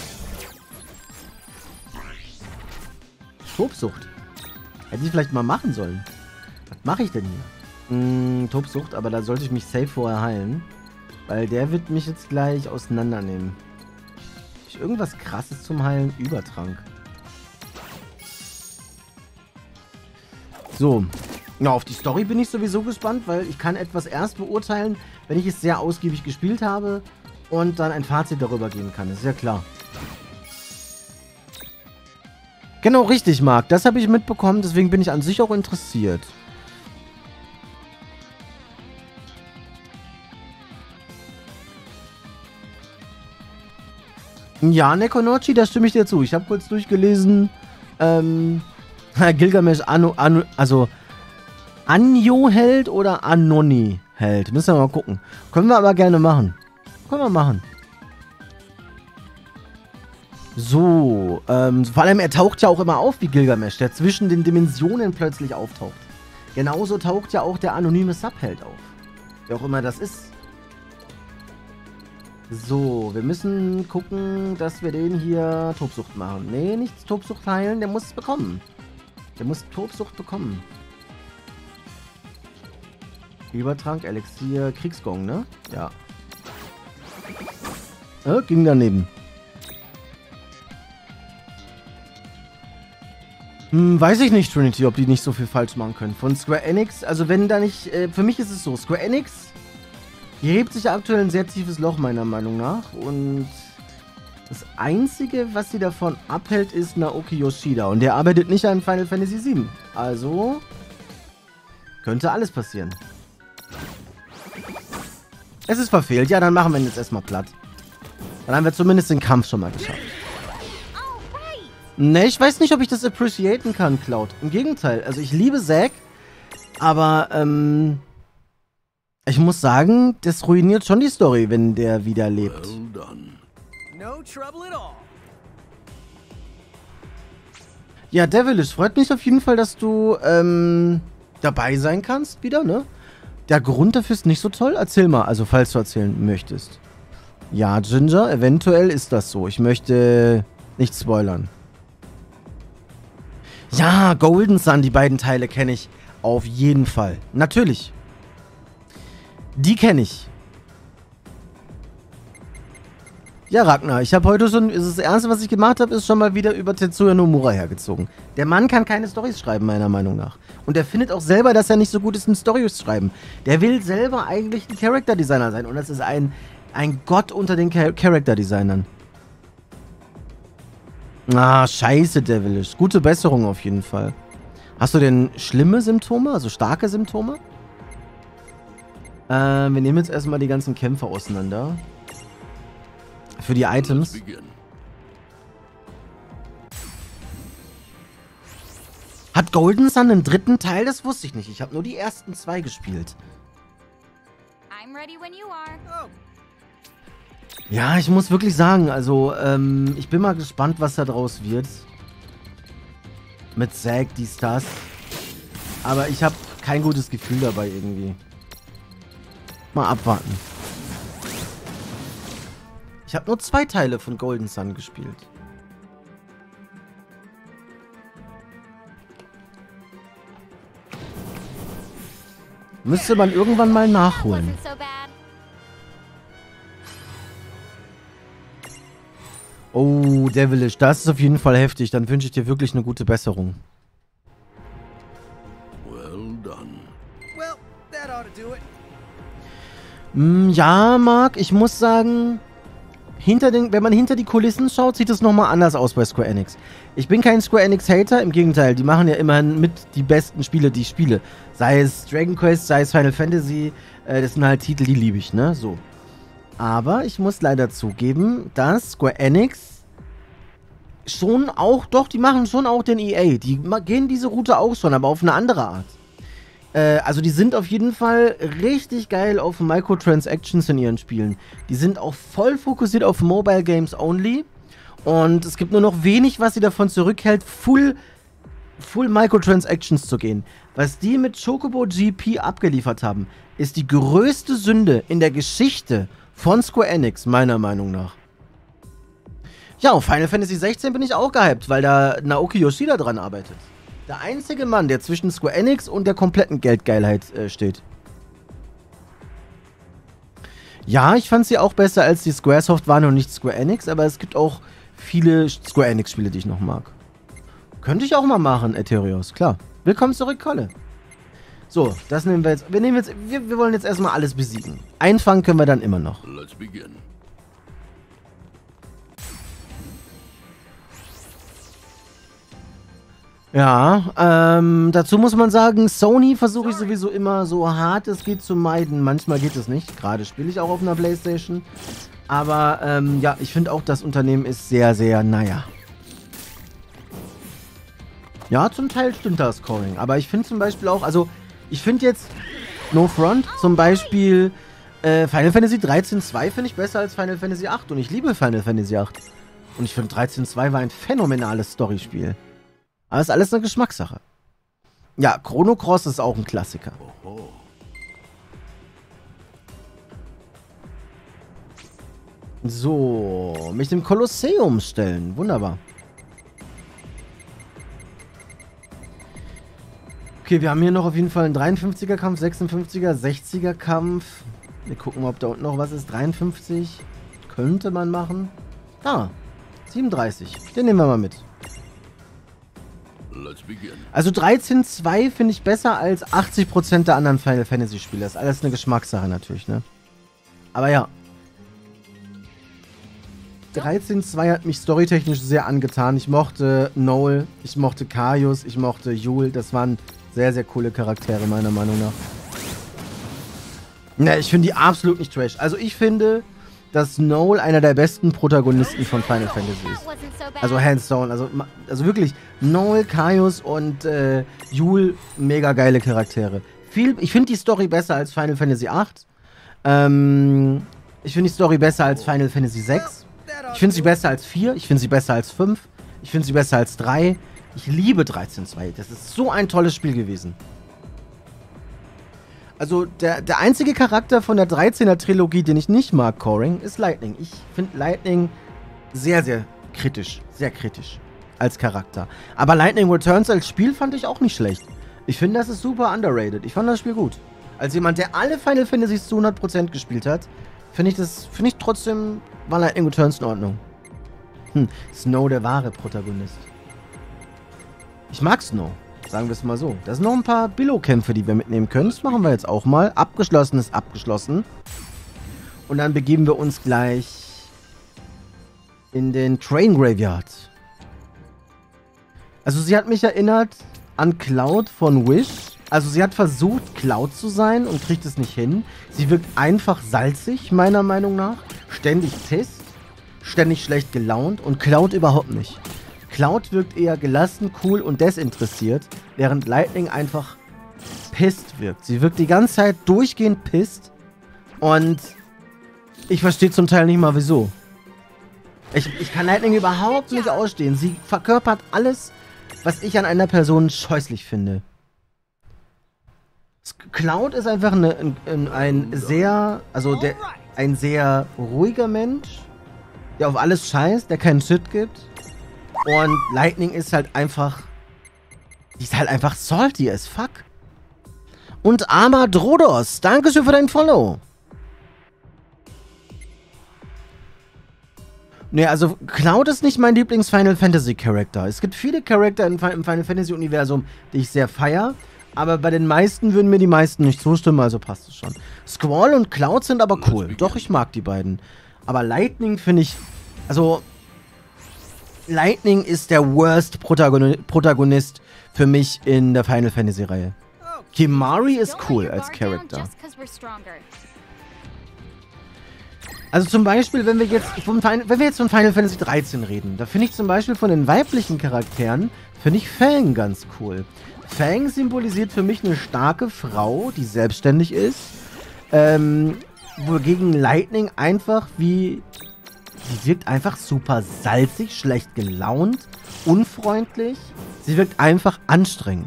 Tobsucht. Hätte ich vielleicht mal machen sollen. Was mache ich denn hier? Hm, Tobsucht, aber da sollte ich mich safe vorher heilen. Weil der wird mich jetzt gleich auseinandernehmen. Habe ich irgendwas Krasses zum Heilen? Übertrank. So. Ja, auf die Story bin ich sowieso gespannt, weil ich kann etwas erst beurteilen, wenn ich es sehr ausgiebig gespielt habe und dann ein Fazit darüber geben kann. Das ist ja klar. Genau, richtig, Marc. Das habe ich mitbekommen, deswegen bin ich an sich auch interessiert. Ja, Nekonochi, da stimme ich dir zu. Ich habe kurz durchgelesen, ähm, Gilgamesh Anno, Anno, also Anjo-Held oder Anoni-Held. Müssen wir mal gucken. Können wir aber gerne machen. Können wir machen. So, ähm, vor allem er taucht ja auch immer auf wie Gilgamesh, der zwischen den Dimensionen plötzlich auftaucht. Genauso taucht ja auch der anonyme Subheld auf. Wer auch immer das ist. So, wir müssen gucken, dass wir den hier Tobsucht machen. Nee, nicht Tobsucht heilen, der muss es bekommen. Der muss Tobsucht bekommen. Übertrank, Elixier, Kriegsgong, ne? Ja. Äh, ging daneben. Hm, weiß ich nicht, Trinity, ob die nicht so viel falsch machen können. Von Square Enix, also wenn da nicht, äh, für mich ist es so, Square Enix hebt sich aktuell ein sehr tiefes Loch, meiner Meinung nach. Und das Einzige, was sie davon abhält, ist Naoki Yoshida. Und der arbeitet nicht an Final Fantasy sieben. Also könnte alles passieren. Es ist verfehlt. Ja, dann machen wir ihn jetzt erstmal platt. Dann haben wir zumindest den Kampf schon mal geschafft. Ne, ich weiß nicht, ob ich das appreciaten kann, Cloud. Im Gegenteil. Also ich liebe Zack, aber ähm, ich muss sagen, das ruiniert schon die Story, wenn der wieder lebt. Well done. No trouble at all. Ja, Devilish, freut mich auf jeden Fall, dass du ähm, dabei sein kannst wieder, ne? Der Grund dafür ist nicht so toll. Erzähl mal, also falls du erzählen möchtest. Ja, Ginger, eventuell ist das so. Ich möchte nicht spoilern. Ja, Golden Sun, die beiden Teile kenne ich auf jeden Fall. Natürlich. Die kenne ich. Ja, Ragnar, ich habe heute schon, das Erste, was ich gemacht habe, ist schon mal wieder über Tetsuya Nomura hergezogen. Der Mann kann keine Storys schreiben, meiner Meinung nach. Und er findet auch selber, dass er nicht so gut ist in Storys schreiben. Der will selber eigentlich ein Character Designer sein. Und das ist ein, ein Gott unter den Char Character Designern. Ah, scheiße, Devilish. Gute Besserung auf jeden Fall. Hast du denn schlimme Symptome, also starke Symptome? Äh, wir nehmen jetzt erstmal die ganzen Kämpfer auseinander. Für die Items. Hat Golden Sun einen dritten Teil? Das wusste ich nicht. Ich habe nur die ersten zwei gespielt. I'm ready when you are. Ja, ich muss wirklich sagen, also, ähm, ich bin mal gespannt, was da draus wird. Mit Zack, dies, das. Aber ich habe kein gutes Gefühl dabei irgendwie. Mal abwarten. Ich habe nur zwei Teile von Golden Sun gespielt. Müsste man irgendwann mal nachholen. Oh, Devilish, das ist auf jeden Fall heftig. Dann wünsche ich dir wirklich eine gute Besserung. Well done. Well, that ought to do it. Mm, ja, Marc, ich muss sagen, hinter den, wenn man hinter die Kulissen schaut, sieht es nochmal anders aus bei Square Enix. Ich bin kein Square Enix-Hater, im Gegenteil, die machen ja immerhin mit die besten Spiele, die ich spiele. Sei es Dragon Quest, sei es Final Fantasy, äh, das sind halt Titel, die liebe ich, ne, so. Aber ich muss leider zugeben, dass Square Enix schon auch, doch, die machen schon auch den E A. Die gehen diese Route auch schon, aber auf eine andere Art. Äh, also die sind auf jeden Fall richtig geil auf Microtransactions in ihren Spielen. Die sind auch voll fokussiert auf Mobile Games only. Und es gibt nur noch wenig, was sie davon zurückhält, full, full Microtransactions zu gehen. Was die mit Chocobo G P abgeliefert haben, ist die größte Sünde in der Geschichte von Square Enix, meiner Meinung nach. Ja, auf Final Fantasy sechzehn bin ich auch gehypt, weil da Naoki Yoshida dran arbeitet. Der einzige Mann, der zwischen Square Enix und der kompletten Geldgeilheit äh, steht. Ja, ich fand sie auch besser als die Squaresoft waren und nicht Square Enix, aber es gibt auch viele Square Enix Spiele, die ich noch mag. Könnte ich auch mal machen, Ethereos, klar. Willkommen zurück, Kolle. So, das nehmen wir jetzt. Wir nehmen jetzt. Wir, wir wollen jetzt erstmal alles besiegen. Einfangen können wir dann immer noch. Let's begin. Ja, ähm, dazu muss man sagen, Sony versuche ich sowieso immer so hart es geht zu meiden. Manchmal geht es nicht. Gerade spiele ich auch auf einer PlayStation. Aber, ähm, ja, ich finde auch, das Unternehmen ist sehr, sehr, naja. Ja, zum Teil stimmt das Scoring. Aber ich finde zum Beispiel auch, also, ich finde jetzt No Front zum Beispiel äh, Final Fantasy dreizehn zwei finde ich besser als Final Fantasy acht. Und ich liebe Final Fantasy acht. Und ich finde dreizehn zwei war ein phänomenales Storyspiel. Aber ist alles eine Geschmackssache. Ja, Chrono Cross ist auch ein Klassiker. Oho. So, mich dem Kolosseum stellen. Wunderbar. Okay, wir haben hier noch auf jeden Fall einen dreiundfünfziger Kampf, sechsundfünfziger, sechziger Kampf. Wir gucken mal, ob da unten noch was ist. dreiundfünfzig könnte man machen. Ah, siebenunddreißig. Den nehmen wir mal mit. Also dreizehn Punkt zwei finde ich besser als achtzig Prozent der anderen Final Fantasy Spiele. Das ist alles eine Geschmackssache natürlich, ne? Aber ja. dreizehn Punkt zwei hat mich storytechnisch sehr angetan. Ich mochte Noel, ich mochte Kaius, ich mochte Yule. Das waren sehr, sehr coole Charaktere, meiner Meinung nach. Ne, ich finde die absolut nicht trash. Also ich finde, dass Noel einer der besten Protagonisten von Final Fantasy ist. Also hands down. Also, also wirklich, Noel, Kaius und äh, Yule, mega geile Charaktere. Viel, ich finde die Story besser als Final Fantasy acht. Ähm, ich finde die Story besser als Final Fantasy sechs. Ich finde sie besser als vier. Ich finde sie besser als fünf. Ich finde sie besser als drei. Ich liebe dreizehn Punkt zwei. Das ist so ein tolles Spiel gewesen. Also, der, der einzige Charakter von der dreizehner Trilogie, den ich nicht mag, Coring, ist Lightning. Ich finde Lightning sehr, sehr kritisch. Sehr kritisch als Charakter. Aber Lightning Returns als Spiel fand ich auch nicht schlecht. Ich finde, das ist super underrated. Ich fand das Spiel gut. Als jemand, der alle Final Fantasies zu hundert Prozent gespielt hat, finde ich das, finde ich trotzdem, war Lightning Returns in Ordnung. Hm, Snow der wahre Protagonist. Ich mag Snow. Sagen wir es mal so. Da sind noch ein paar Billo-Kämpfe, die wir mitnehmen können. Das machen wir jetzt auch mal. Abgeschlossen ist abgeschlossen. Und dann begeben wir uns gleich in den Train Graveyard. Also sie hat mich erinnert an Cloud von Wish. Also sie hat versucht, Cloud zu sein und kriegt es nicht hin. Sie wirkt einfach salzig, meiner Meinung nach. Ständig pisst. Ständig schlecht gelaunt. Und Cloud überhaupt nicht. Cloud wirkt eher gelassen, cool und desinteressiert, während Lightning einfach pisst wirkt. Sie wirkt die ganze Zeit durchgehend pisst und ich verstehe zum Teil nicht mal wieso. Ich, ich kann Lightning überhaupt nicht ausstehen. Sie verkörpert alles, was ich an einer Person scheußlich finde. Cloud ist einfach eine, ein, ein sehr, also der, ein sehr ruhiger Mensch, der auf alles scheißt, der keinen Shit gibt. Und Lightning ist halt einfach... Die ist halt einfach salty as fuck. Und Amadrodos, dankeschön für dein Follow. Ne, also Cloud ist nicht mein Lieblings-Final Fantasy-Charakter. Es gibt viele Charakter im Final Fantasy-Universum, die ich sehr feiere. Aber bei den meisten würden mir die meisten nicht zustimmen, also passt es schon. Squall und Cloud sind aber cool. Doch, ich mag die beiden. Aber Lightning finde ich... Also... Lightning ist der worst Protagoni Protagonist für mich in der Final Fantasy Reihe. Kimahri ist cool als Charakter. Also zum Beispiel, wenn wir jetzt vom Final, wenn wir jetzt von Final Fantasy dreizehn reden, da finde ich zum Beispiel von den weiblichen Charakteren, finde ich Fang ganz cool. Fang symbolisiert für mich eine starke Frau, die selbstständig ist, ähm, wogegen Lightning einfach wie... Sie wirkt einfach super salzig, schlecht gelaunt, unfreundlich. Sie wirkt einfach anstrengend.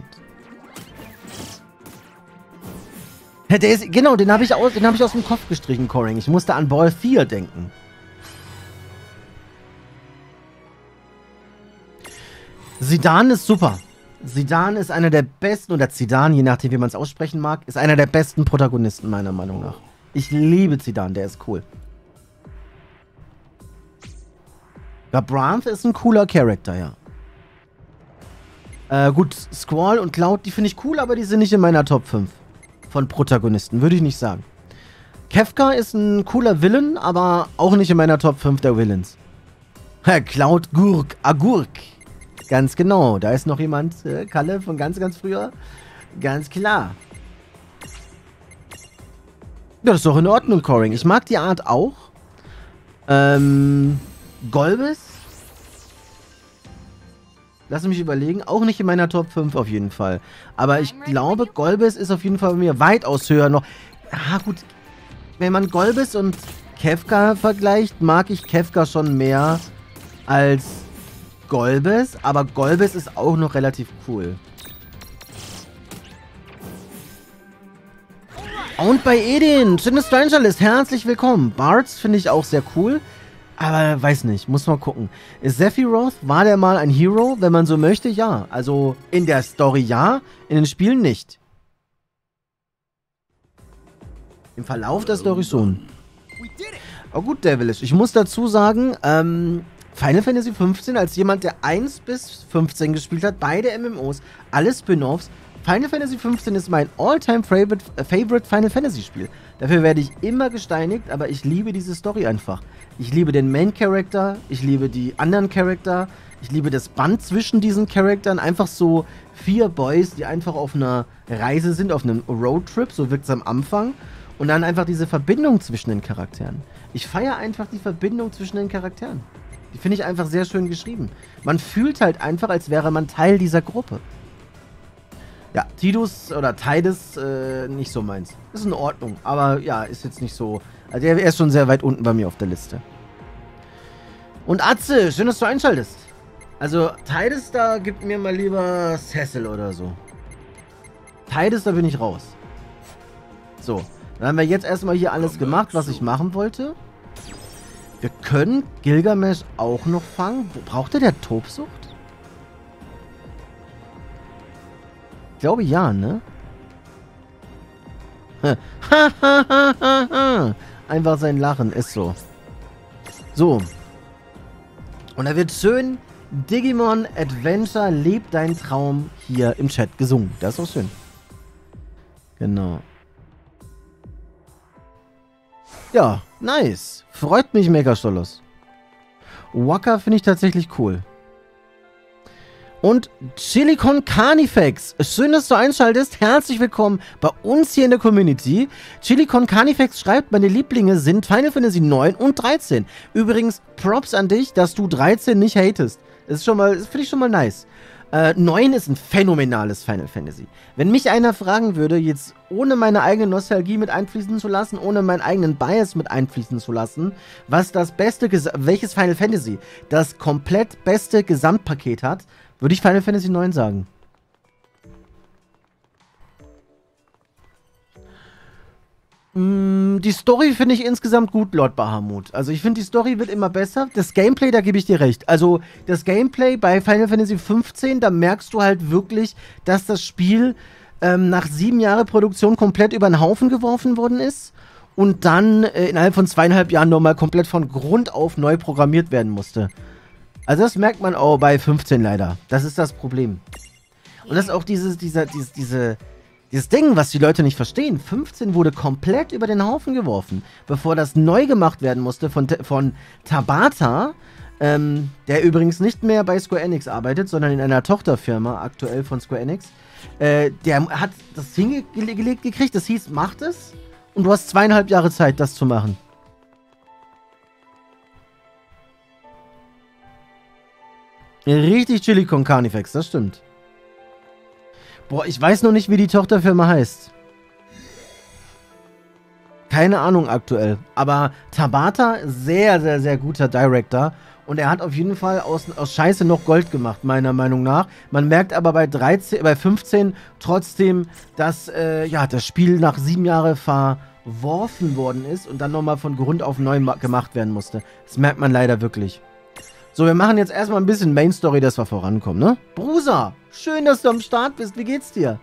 Der ist, genau, den habe ich, aus, den hab ich aus dem Kopf gestrichen, Coring. Ich musste an Balthier denken. Zidane ist super. Zidane ist einer der besten, oder Zidane, je nachdem wie man es aussprechen mag, ist einer der besten Protagonisten meiner Meinung nach. Ich liebe Zidane, der ist cool. Ja, Branth ist ein cooler Charakter, ja. Äh, gut, Squall und Cloud, die finde ich cool, aber die sind nicht in meiner Top fünf von Protagonisten, würde ich nicht sagen. Kefka ist ein cooler Villain, aber auch nicht in meiner Top fünf der Villains. Cloud Gurk, Agurk. Ganz genau, da ist noch jemand, äh, Kalle von ganz, ganz früher. Ganz klar. Ja, das ist doch in Ordnung, Coring. Ich mag die Art auch. Ähm... Golbez? Lass mich überlegen. Auch nicht in meiner Top fünf auf jeden Fall. Aber ich glaube, Golbez ist auf jeden Fall bei mir weitaus höher noch. Ah, gut. Wenn man Golbez und Kefka vergleicht, mag ich Kefka schon mehr als Golbez. Aber Golbez ist auch noch relativ cool. Und bei Edin, Strangerlist, herzlich willkommen. Bards finde ich auch sehr cool. Aber weiß nicht, muss mal gucken. Ist Sephiroth, war der mal ein Hero? Wenn man so möchte, ja. Also in der Story ja, in den Spielen nicht. Im Verlauf der Story schon. Aber gut, Devilish. Ich muss dazu sagen, ähm, Final Fantasy fünfzehn als jemand, der eins bis fünfzehn gespielt hat, beide M M Os, alle Spin-Offs. Final Fantasy fünfzehn ist mein All-Time-Favorite Favorite Final Fantasy Spiel. Dafür werde ich immer gesteinigt, aber ich liebe diese Story einfach. Ich liebe den Main-Character, ich liebe die anderen Charakter, ich liebe das Band zwischen diesen Charakteren. Einfach so vier Boys, die einfach auf einer Reise sind, auf einem Roadtrip, so wirkt es am Anfang. Und dann einfach diese Verbindung zwischen den Charakteren. Ich feiere einfach die Verbindung zwischen den Charakteren. Die finde ich einfach sehr schön geschrieben. Man fühlt halt einfach, als wäre man Teil dieser Gruppe. Ja, Tidus oder Tidus, äh, nicht so meins. Ist in Ordnung, aber ja, ist jetzt nicht so... Also er ist schon sehr weit unten bei mir auf der Liste. Und Atze, schön, dass du einschaltest. Also, Tidus, da gibt mir mal lieber Cecil oder so. Tidus, da bin ich raus. So, dann haben wir jetzt erstmal hier alles gemacht, was ich machen wollte. Wir können Gilgamesh auch noch fangen. Braucht er der Tobsucht? Ich glaube ja, ne? Einfach sein Lachen, ist so. So. Und da wird schön Digimon Adventure, lebt dein Traum hier im Chat gesungen. Das ist auch schön. Genau. Ja, nice. Freut mich, Megastolos. Waka finde ich tatsächlich cool. Und Chilicon Carnifex. Schön, dass du einschaltest. Herzlich willkommen bei uns hier in der Community. Chilicon Carnifex schreibt, meine Lieblinge sind Final Fantasy neun und dreizehn. Übrigens, Props an dich, dass du dreizehn nicht hatest. Das ist schon mal, das finde ich schon mal nice. Äh, neun ist ein phänomenales Final Fantasy. Wenn mich einer fragen würde, jetzt ohne meine eigene Nostalgie mit einfließen zu lassen, ohne meinen eigenen Bias mit einfließen zu lassen, was das beste, welches Final Fantasy das komplett beste Gesamtpaket hat, würde ich Final Fantasy neun sagen. Mm, die Story finde ich insgesamt gut, Lord Bahamut. Also ich finde, die Story wird immer besser. Das Gameplay, da gebe ich dir recht. Also das Gameplay bei Final Fantasy fünfzehn, da merkst du halt wirklich, dass das Spiel ähm, nach sieben Jahren Produktion komplett über den Haufen geworfen worden ist und dann äh, innerhalb von zweieinhalb Jahren nochmal komplett von Grund auf neu programmiert werden musste. Also das merkt man auch bei fünfzehn leider. Das ist das Problem. Und das ist auch dieses, dieser, dieses, diese, dieses Ding, was die Leute nicht verstehen. fünfzehn wurde komplett über den Haufen geworfen, bevor das neu gemacht werden musste von, von Tabata, ähm, der übrigens nicht mehr bei Square Enix arbeitet, sondern in einer Tochterfirma aktuell von Square Enix. Äh, der hat das hingelegt gekriegt, das hieß, macht es und du hast zweieinhalb Jahre Zeit, das zu machen. Richtig chillig con Carnifex, das stimmt. Boah, ich weiß noch nicht, wie die Tochterfirma heißt. Keine Ahnung aktuell. Aber Tabata, sehr, sehr, sehr guter Director. Und er hat auf jeden Fall aus, aus Scheiße noch Gold gemacht, meiner Meinung nach. Man merkt aber bei, dreizehn, bei fünfzehn trotzdem, dass äh, ja, das Spiel nach sieben Jahren verworfen worden ist und dann nochmal von Grund auf neu gemacht werden musste. Das merkt man leider wirklich. So, wir machen jetzt erstmal ein bisschen Main Story, dass wir vorankommen, ne? Brusa, schön, dass du am Start bist. Wie geht's dir?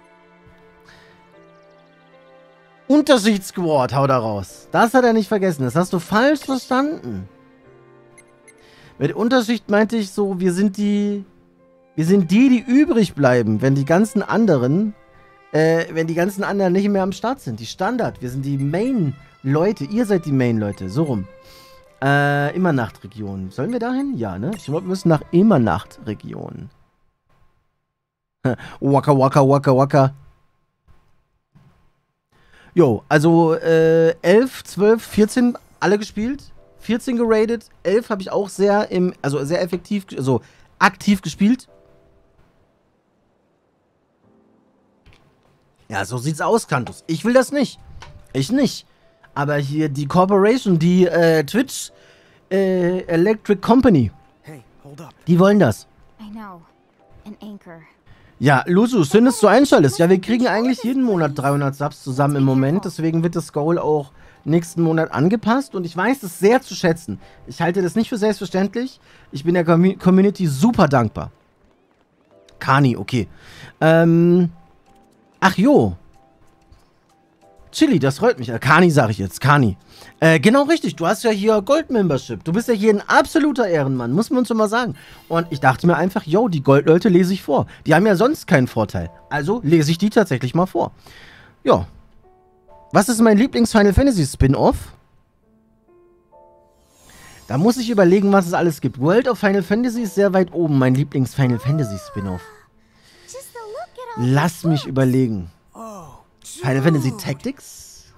Unterschiedssquad, hau da raus. Das hat er nicht vergessen. Das hast du falsch verstanden. Mit Unterschicht meinte ich so, wir sind die... Wir sind die, die übrig bleiben, wenn die ganzen anderen... Äh, wenn die ganzen anderen nicht mehr am Start sind. Die Standard. Wir sind die Main-Leute. Ihr seid die Main-Leute. So rum. Äh, Immernacht-Region. Sollen wir dahin? Ja, ne? Ich glaube, wir müssen nach Immernacht-Region. Waka, waka, waka, waka. Jo, also äh, elf, zwölf, vierzehn alle gespielt. vierzehn geradet. elf habe ich auch sehr im, also sehr effektiv, also aktiv gespielt. Ja, so sieht's aus, Kantus. Ich will das nicht. Ich nicht. Aber hier die Corporation, die äh, Twitch äh, Electric Company, Hey, hold up. die wollen das. I know. An anchor. Ja, Lusu, schön, dass du einschaltest. Ja, wir kriegen eigentlich jeden Monat dreihundert Subs zusammen im Moment. Deswegen wird das Goal auch nächsten Monat angepasst. Und ich weiß es sehr zu schätzen. Ich halte das nicht für selbstverständlich. Ich bin der Com- Community super dankbar. Kani, okay. Ähm. Ach jo. Chili, das freut mich. Äh, Kani sage ich jetzt, Kani. Äh, genau richtig, du hast ja hier Gold-Membership. Du bist ja hier ein absoluter Ehrenmann, muss man uns schon mal sagen. Und ich dachte mir einfach, yo, die Goldleute lese ich vor. Die haben ja sonst keinen Vorteil. Also lese ich die tatsächlich mal vor. Ja. Was ist mein Lieblings-Final Fantasy Spin-Off? Da muss ich überlegen, was es alles gibt. World of Final Fantasy ist sehr weit oben, mein Lieblings-Final Fantasy Spin-Off. Lass mich überlegen. Final Fantasy Tactics?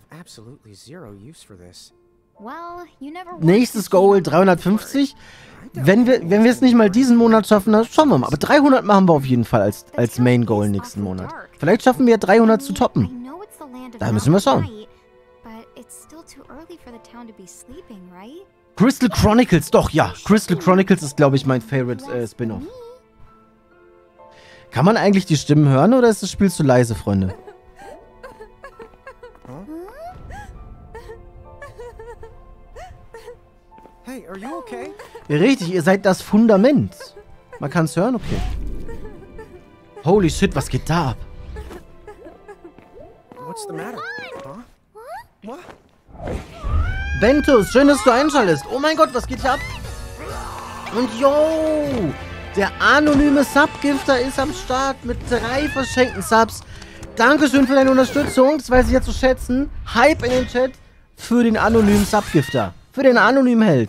Nächstes Goal dreihundertfünfzig. Wenn wir, wenn wir es nicht mal diesen Monat schaffen, dann schauen wir mal. Aber dreihundert machen wir auf jeden Fall als, als Main Goal nächsten Monat. Vielleicht schaffen wir dreihundert zu toppen. Da müssen wir schauen. Crystal Chronicles, doch, ja. Crystal Chronicles ist, glaube ich, mein Favorite äh, Spin-Off. Kann man eigentlich die Stimmen hören oder ist das Spiel zu leise, Freunde? Hey, are you okay? Ja, richtig, ihr seid das Fundament. Man kann es hören? Okay. Holy shit, was geht da ab? What's the matter? Huh? What? Ventus, schön, dass du einschaltest. Oh mein Gott, was geht hier ab? Und yo, der anonyme Subgifter ist am Start mit drei verschenkten Subs. Dankeschön für deine Unterstützung, das weiß ich jetzt zu schätzen. Hype in den Chat für den anonymen Subgifter. Für den anonymen Held.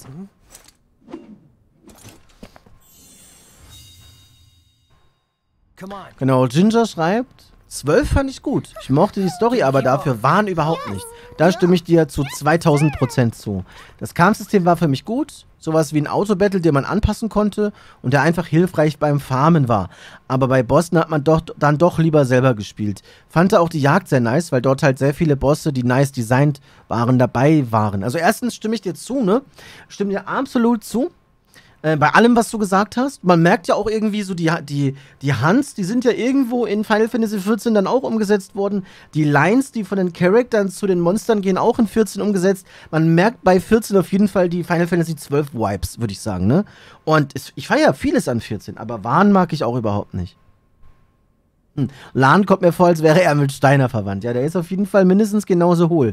Genau, Ginger schreibt, zwölf fand ich gut. Ich mochte die Story, aber dafür waren überhaupt nicht. Da stimme ich dir zu zweitausend Prozent zu. Das Kampfsystem war für mich gut. Sowas wie ein Autobattle, den man anpassen konnte und der einfach hilfreich beim Farmen war. Aber bei Bossen hat man doch dann doch lieber selber gespielt. Fand auch die Jagd sehr nice, weil dort halt sehr viele Bosse, die nice designt waren, dabei waren. Also erstens stimme ich dir zu, ne? Stimme dir absolut zu. Äh, bei allem, was du gesagt hast. Man merkt ja auch irgendwie so, die, die, die Hunts, die sind ja irgendwo in Final Fantasy vierzehn dann auch umgesetzt worden. Die Lines, die von den Charaktern zu den Monstern gehen, auch in vierzehn umgesetzt. Man merkt bei vierzehn auf jeden Fall die Final Fantasy zwölf Vibes, würde ich sagen, ne? Und es, ich feiere vieles an vierzehn, aber Wahn mag ich auch überhaupt nicht. Hm. Lan kommt mir vor, als wäre er mit Steiner verwandt. Ja, der ist auf jeden Fall mindestens genauso hohl.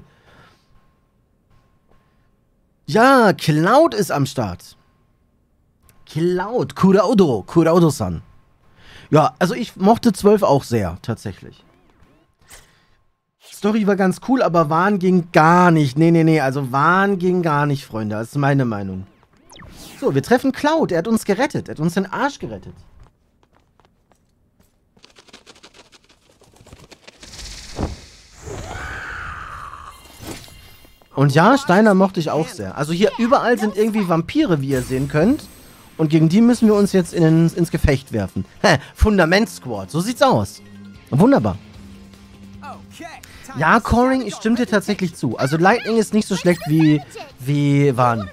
Ja, Cloud ist am Start. Cloud, Kuraudo, Kuraudo-san. Ja, also ich mochte zwölf auch sehr, tatsächlich. Story war ganz cool, aber Wahn ging gar nicht. Nee, nee, nee, also Wahn ging gar nicht, Freunde. Das ist meine Meinung. So, wir treffen Cloud. Er hat uns gerettet. Er hat uns den Arsch gerettet. Und ja, Steiner mochte ich auch sehr. Also hier überall sind irgendwie Vampire, wie ihr sehen könnt. Und gegen die müssen wir uns jetzt in, ins Gefecht werfen. Hä, Fundament-Squad, so sieht's aus. Wunderbar. Ja, Coring, ich stimme dir tatsächlich zu. Also Lightning ist nicht so schlecht wie, wie Wahn.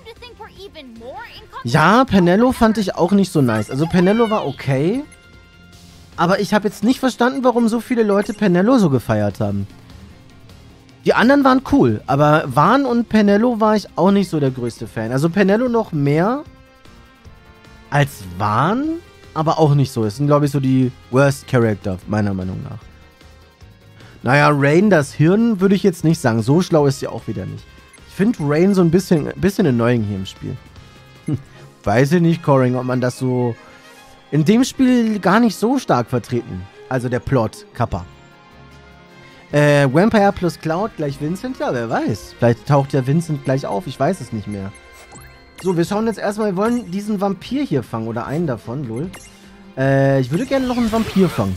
Ja, Penello fand ich auch nicht so nice. Also Penello war okay. Aber ich habe jetzt nicht verstanden, warum so viele Leute Penello so gefeiert haben. Die anderen waren cool, aber Wahn und Penello war ich auch nicht so der größte Fan. Also Penello noch mehr als Wahn, aber auch nicht so. Das sind, glaube ich, so die Worst Character, meiner Meinung nach. Naja, Rain, das Hirn, würde ich jetzt nicht sagen. So schlau ist sie auch wieder nicht. Ich finde Rain so ein bisschen, bisschen annoying hier im Spiel. Hm, weiß ich nicht, Coring, ob man das so in dem Spiel gar nicht so stark vertreten. Also der Plot, Kappa. Äh, Vampire plus Cloud gleich Vincent? Ja, wer weiß. Vielleicht taucht ja Vincent gleich auf, ich weiß es nicht mehr. So, wir schauen jetzt erstmal, wir wollen diesen Vampir hier fangen, oder einen davon, lol. Äh, ich würde gerne noch einen Vampir fangen.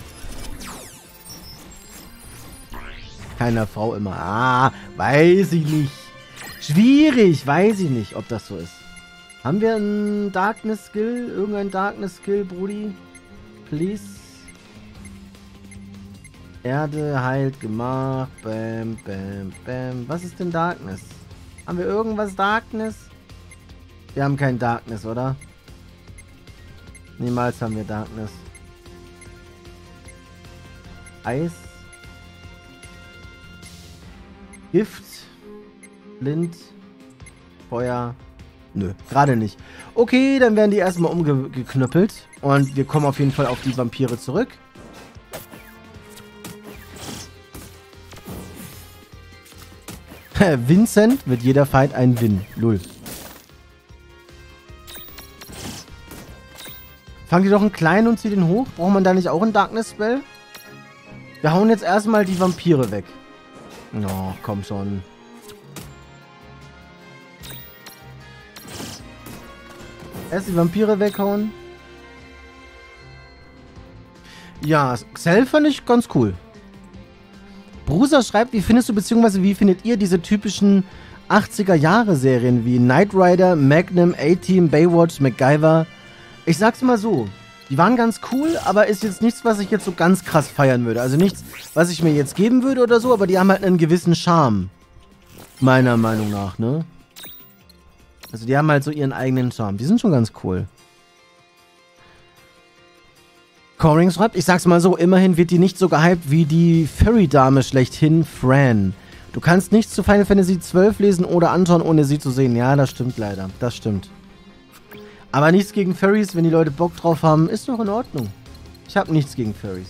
Keiner Frau immer. Ah, weiß ich nicht. Schwierig, weiß ich nicht, ob das so ist. Haben wir einen Darkness Skill? Irgendein Darkness Skill, Brudi? Please. Erde heilt gemacht. Bam, bam, bam. Was ist denn Darkness? Haben wir irgendwas Darkness? Wir haben kein Darkness, oder? Niemals haben wir Darkness. Eis. Gift. Blind. Feuer. Nö, gerade nicht. Okay, dann werden die erstmal umgeknüppelt. Und wir kommen auf jeden Fall auf die Vampire zurück. Vincent wird jeder Fight ein Win. Null. Fang dir doch einen kleinen und zieh den hoch. Braucht man da nicht auch einen Darkness-Spell? Wir hauen jetzt erstmal die Vampire weg. Oh, komm schon. Erst die Vampire weghauen. Ja, Xel fand ich ganz cool. Brusa schreibt, wie findest du bzw. wie findet ihr diese typischen achtziger-Jahre-Serien wie Knight Rider, Magnum, A-Team, Baywatch, MacGyver? Ich sag's mal so, die waren ganz cool, aber ist jetzt nichts, was ich jetzt so ganz krass feiern würde. Also nichts, was ich mir jetzt geben würde oder so, aber die haben halt einen gewissen Charme. Meiner Meinung nach, ne? Also die haben halt so ihren eigenen Charme. Die sind schon ganz cool. Coring schreibt, ich sag's mal so, immerhin wird die nicht so gehypt wie die Fairy-Dame schlechthin, Fran. Du kannst nichts zu Final Fantasy zwölf lesen oder anschauen, ohne sie zu sehen. Ja, das stimmt leider. Das stimmt. Aber nichts gegen Fairies, wenn die Leute Bock drauf haben, ist doch in Ordnung. Ich habe nichts gegen Fairies.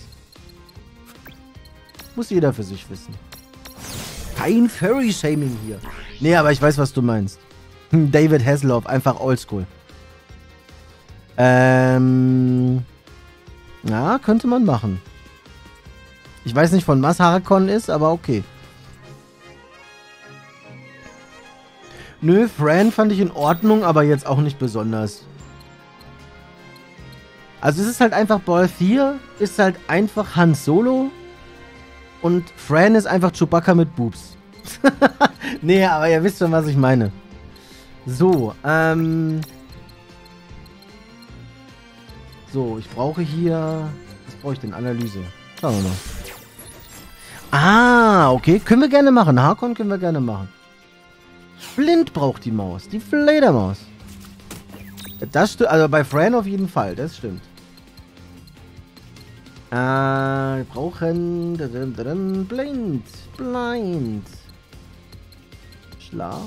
Muss jeder für sich wissen. Kein Fairy-Shaming hier. Nee, aber ich weiß, was du meinst. David Hasselhoff, einfach oldschool. Ähm... Ja, könnte man machen. Ich weiß nicht, von was Harakon ist, aber okay. Nö, Fran fand ich in Ordnung, aber jetzt auch nicht besonders. Also es ist halt einfach, Balthier ist halt einfach Han Solo und Fran ist einfach Chewbacca mit Boobs. Nee, aber ihr wisst schon, was ich meine. So, ähm... So, ich brauche hier... Was brauche ich denn? Analyse. Schauen wir mal. Ah, okay. Können wir gerne machen. Harkon können wir gerne machen. Blind braucht die Maus. Die Fledermaus. Das stimmt. Also bei Fran auf jeden Fall. Das stimmt. Äh, wir brauchen... Blind. Blind. Schlaf.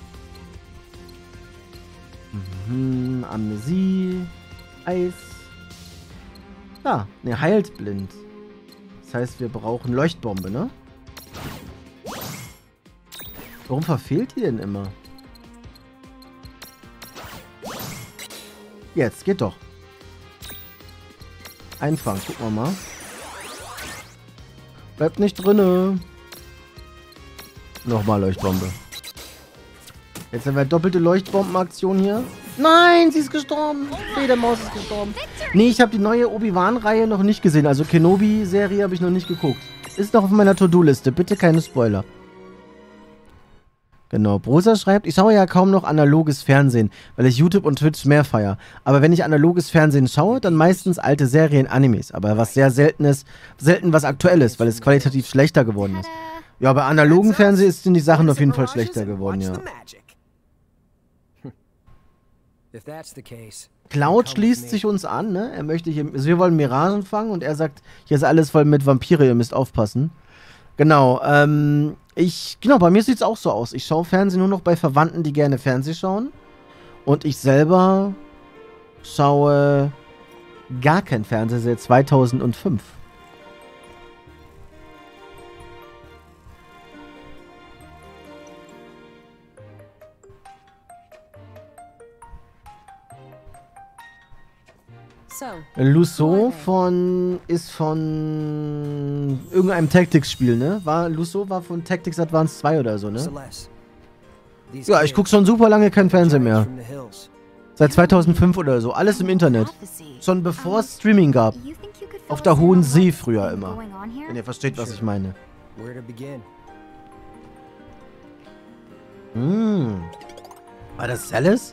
Mhm. Amnesie. Eis. Ah, ne, heilt blind. Das heißt, wir brauchen Leuchtbombe, ne? Warum verfehlt die denn immer? Jetzt, geht doch. Einfangen, gucken wir mal. Bleibt nicht drinne. Nochmal Leuchtbombe. Jetzt haben wir doppelte Leuchtbombenaktion hier. Nein, sie ist gestorben. Fledermaus ist gestorben. Nee, ich habe die neue Obi-Wan-Reihe noch nicht gesehen. Also Kenobi-Serie habe ich noch nicht geguckt. Ist noch auf meiner To-Do-Liste. Bitte keine Spoiler. Genau, Brosa schreibt, ich schaue ja kaum noch analoges Fernsehen, weil ich YouTube und Twitch mehr feiere. Aber wenn ich analoges Fernsehen schaue, dann meistens alte Serien, Animes. Aber was sehr seltenes, selten was Aktuelles, weil es qualitativ schlechter geworden ist. Ja, bei analogen Fernsehen sind die Sachen auf jeden Fall schlechter geworden, ja. Cloud schließt sich uns an, ne? Er möchte hier, also wir wollen Miragen fangen und er sagt, hier ist alles voll mit Vampire, ihr müsst aufpassen. Genau, ähm, ich, genau, bei mir sieht es auch so aus. Ich schaue Fernsehen nur noch bei Verwandten, die gerne Fernsehen schauen. Und ich selber schaue gar kein Fernsehen seit zweitausendfünf. Lusso von ist von irgendeinem Tactics-Spiel, ne? War Lusso war von Tactics Advance zwei oder so, ne? Ja, ich gucke schon super lange kein Fernsehen mehr. Seit zweitausendfünf oder so. Alles im Internet. Schon bevor es Streaming gab. Auf der Hohen See früher immer. Wenn ihr versteht, was ich meine. Hm. War das Celes?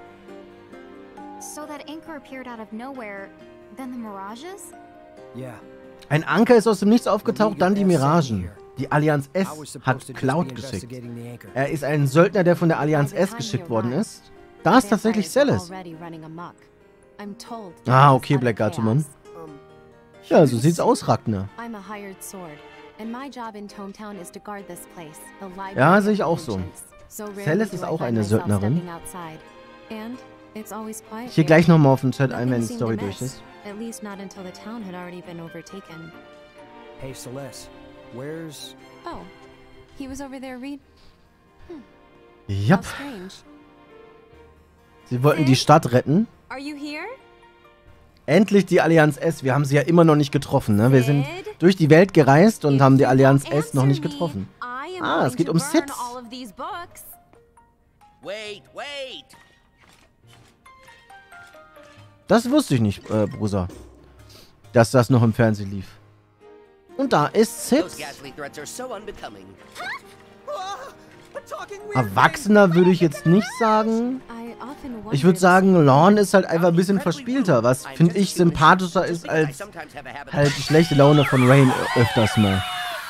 So that anchor appeared out of nowhere, then the mirages? Yeah. Ein Anker ist aus dem Nichts aufgetaucht, dann die Miragen. Die Allianz S hat Cloud geschickt. Er ist ein Söldner, der von der Allianz S geschickt worden ist. Da ist tatsächlich Celes. Ah, okay, Black Gutman. Ja, so sieht's aus, Ragnar. Ja, sehe ich auch so. Celes ist auch eine Söldnerin. Ich gehe gleich nochmal auf den Chat ein, wenn die Story durch ist. Hey, Celeste, where's... Oh, he was over there read... Yep. How strange. Sie wollten die Stadt retten. Are you here? Endlich die Allianz S. Wir haben sie ja immer noch nicht getroffen, ne? Wir sind Sid? durch die Welt gereist und If haben die you Allianz don't S noch answer nicht me, getroffen. I am Ah, es going geht to um burn Sid. all of these books. Wait, wait! Das wusste ich nicht, äh, Bruder. Dass das noch im Fernsehen lief. Und da ist Sid. Those ghastly threats are so unbecoming. Erwachsener würde ich jetzt nicht sagen. I often wonder Ich würde the sagen, same Lorne thing. ist halt einfach ein bisschen verspielter, was, finde ich, sympathischer ist als halt die schlechte Laune von Rain öfters mal.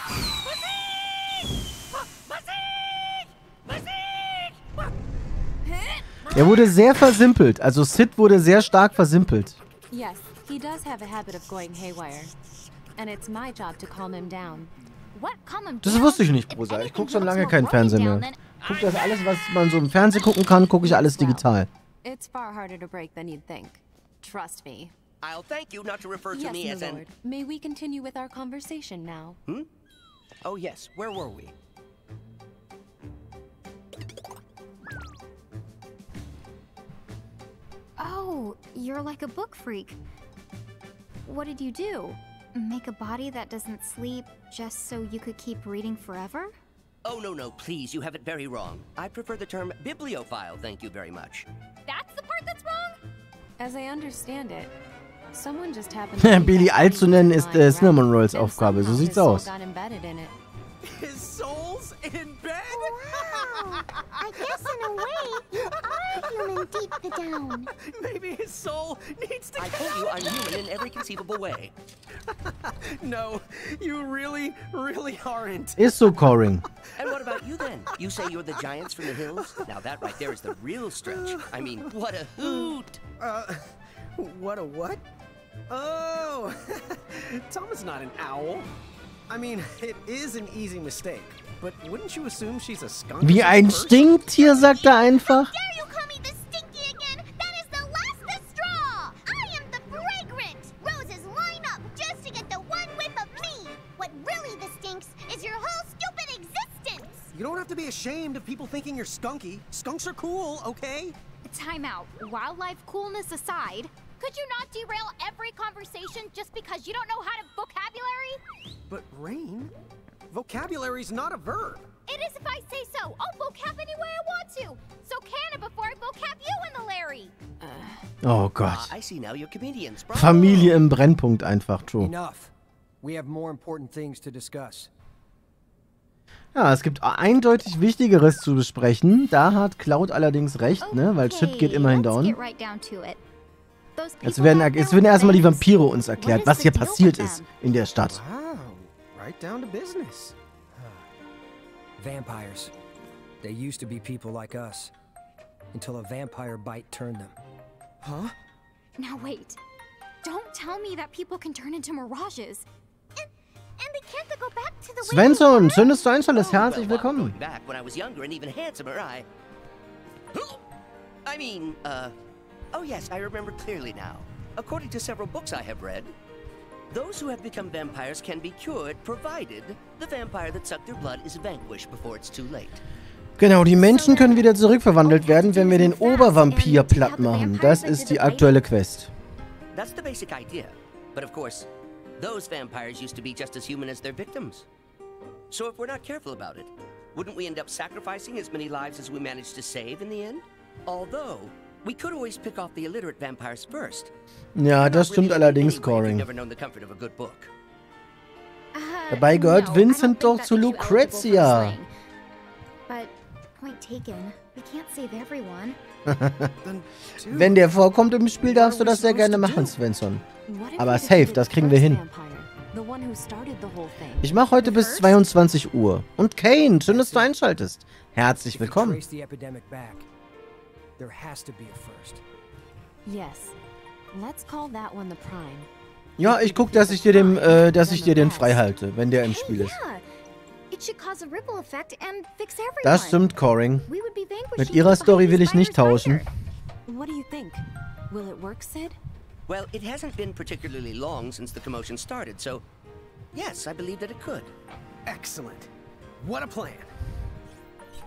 Er wurde sehr versimpelt. Also Sid wurde sehr stark versimpelt. Yes, he does have a habit of going haywire. And it's my job to calm him down. What? Calm him Das down? wusste ich nicht, If Bruder. Ich anything, gucke he schon looks lange more kein broken Fernsehen down mehr. than- Ich gucke das alles, was man so im Fernsehen gucken kann, gucke ich alles digital. It's far harder to break than you'd think. Trust me. I'll thank you not to refer to Yes, me as my an... lord. May we continue with our conversation now? Oh yes, where were we? Oh, you're like a book freak. What did you do? Make a body that doesn't sleep just so you could keep reading forever? Oh no, no, please, you have it very wrong. I prefer the term bibliophile, thank you very much. That's the part that's wrong? As I understand it, someone just happened to Billy leave that alt zu nennen ist lying äh, Cinnamon around, Rolls and Aufgabe. So somehow sieht's his soul aus. got embedded in it. His soul's in bed? Wow. I guess in a way, you are human deep down. Maybe his soul needs to I told you I'm human in every conceivable way. No, you really, really aren't. Ist so, Coring. And what about you then? You say you're the giants from the hills? Now that right there is the real stretch. I mean, what a hoot! Uh, what a what? Oh, Tom is not an owl. I mean, it is an easy mistake, but wouldn't you assume she's a skunk? Wie ein Stinktier, sagt er einfach. Dare you call me the stinky again? That is the last straw. I am the fragrant. Roses line up just to get the one whiff of me. What really the stinks is your whole stupid existence. You don't have to be ashamed of people thinking you're skunky. Skunks are cool, okay? Time out. Wildlife coolness aside, could you not derail every conversation just because you don't know how to vocabulary? But Rain, vocabulary's not a verb. It is if I say so. I'll vocab any way I want to. So can it before I vocab you in the Larry. Oh Ah, Gott. I see now you're comedians. Bravo. Familie im Brennpunkt einfach, Joe. Enough. We have more important things to discuss. Ja, es gibt eindeutig Wichtigeres zu besprechen. Da hat Cloud allerdings recht, ne? Weil Shit geht immerhin let's down. get right down to it. Those Jetzt people werden, have jetzt their werden erstmal die things. Vampire uns What erklärt, is was the hier deal passiert with ist them? in der Stadt. Wow, right down to business. Vampires. They used to be people like us. Until a vampire bite turned them. Huh? Now wait. Don't tell me that people can turn into mirages. And, and they can't go back to the way they Svensson, were? schönes Einschaltes, Oh, herzlich well, willkommen. going back when I was younger and even handsomer, I... I mean, uh... Oh yes, I remember clearly now. According to several books I have read, those who have become vampires can be cured, provided the vampire that sucked their blood is vanquished before it's too late. Genau, die Menschen können wieder zurückverwandelt werden, wenn wir den Obervampir platt machen. Das ist die aktuelle Quest. That's the basic idea. But of course, those vampires used to be just as human as their victims. So if we're not careful about it, wouldn't we end up sacrificing as many lives as we managed to save in the end? Although, we could always pick off the illiterate vampires first. Ja, das stimmt allerdings, Coring. Never known the comfort of a good book. Uh, Dabei gehört no, I Vincent don't doch think zu that makes you eligible for Lucrezia. slaying. But, point taken. We can't save everyone. Then, dude, Wenn der vorkommt im Spiel, darfst du das sehr gerne machen, Svensson. What if Aber we safe, defeated das the kriegen wir first hin. vampire, the one who started the whole thing? Ich mache heute bis zweiundzwanzig Uhr. Und Kane, schön, dass du einschaltest. Herzlich If you willkommen. trace the epidemic back, there has to be a first. Yes. Let's call that one the Prime. Ja, ich guck, dass ich dir den, äh, dass ich dir den frei halte, wenn der im Hey, Spiel ist. yeah. It should cause a ripple effect and fix everyone. Das stimmt, Coring. We would be vanquishing Mit ihrer the Story will behind ich nicht these fighters tauschen. fire. What do you think? Will it work, Sid? Well, it hasn't been particularly long since the commotion started, so yes, I believe that it could. excellent. What a plan.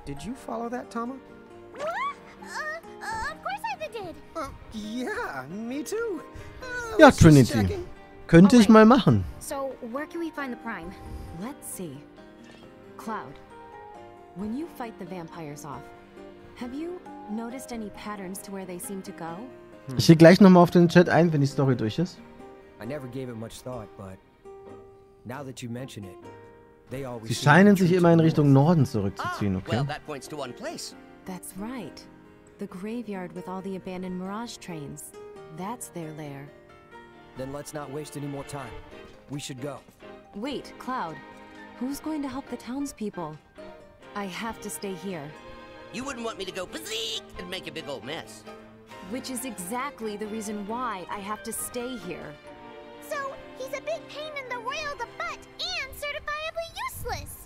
Did you follow that, Tama? What? Uh, uh, of course I did. Uh, yeah, me too. Uh, Ja, was just Trinity. checking. Könnte ich mal machen. So, where can we find the Prime? Let's see. Cloud, when you fight the vampires off, have you noticed any patterns to where they seem to go? Ich gehe gleich nochmal auf den Chat ein, wenn die Story durch ist. I never gave it much thought, but now that you mention it, they always Sie seem to scheinen sich retreat immer in to the Richtung north. Norden Ah, zurückzuziehen, well, okay? that points to one place. That's right. The graveyard with all the abandoned Mirage trains. That's their lair. Then let's not waste any more time. We should go. Wait, Cloud. Who's going to help the townspeople? I have to stay here. You wouldn't want me to go physique and make a big old mess. Which is exactly the reason why I have to stay here. So, he's a big pain in the royal the butt and certifiably useless.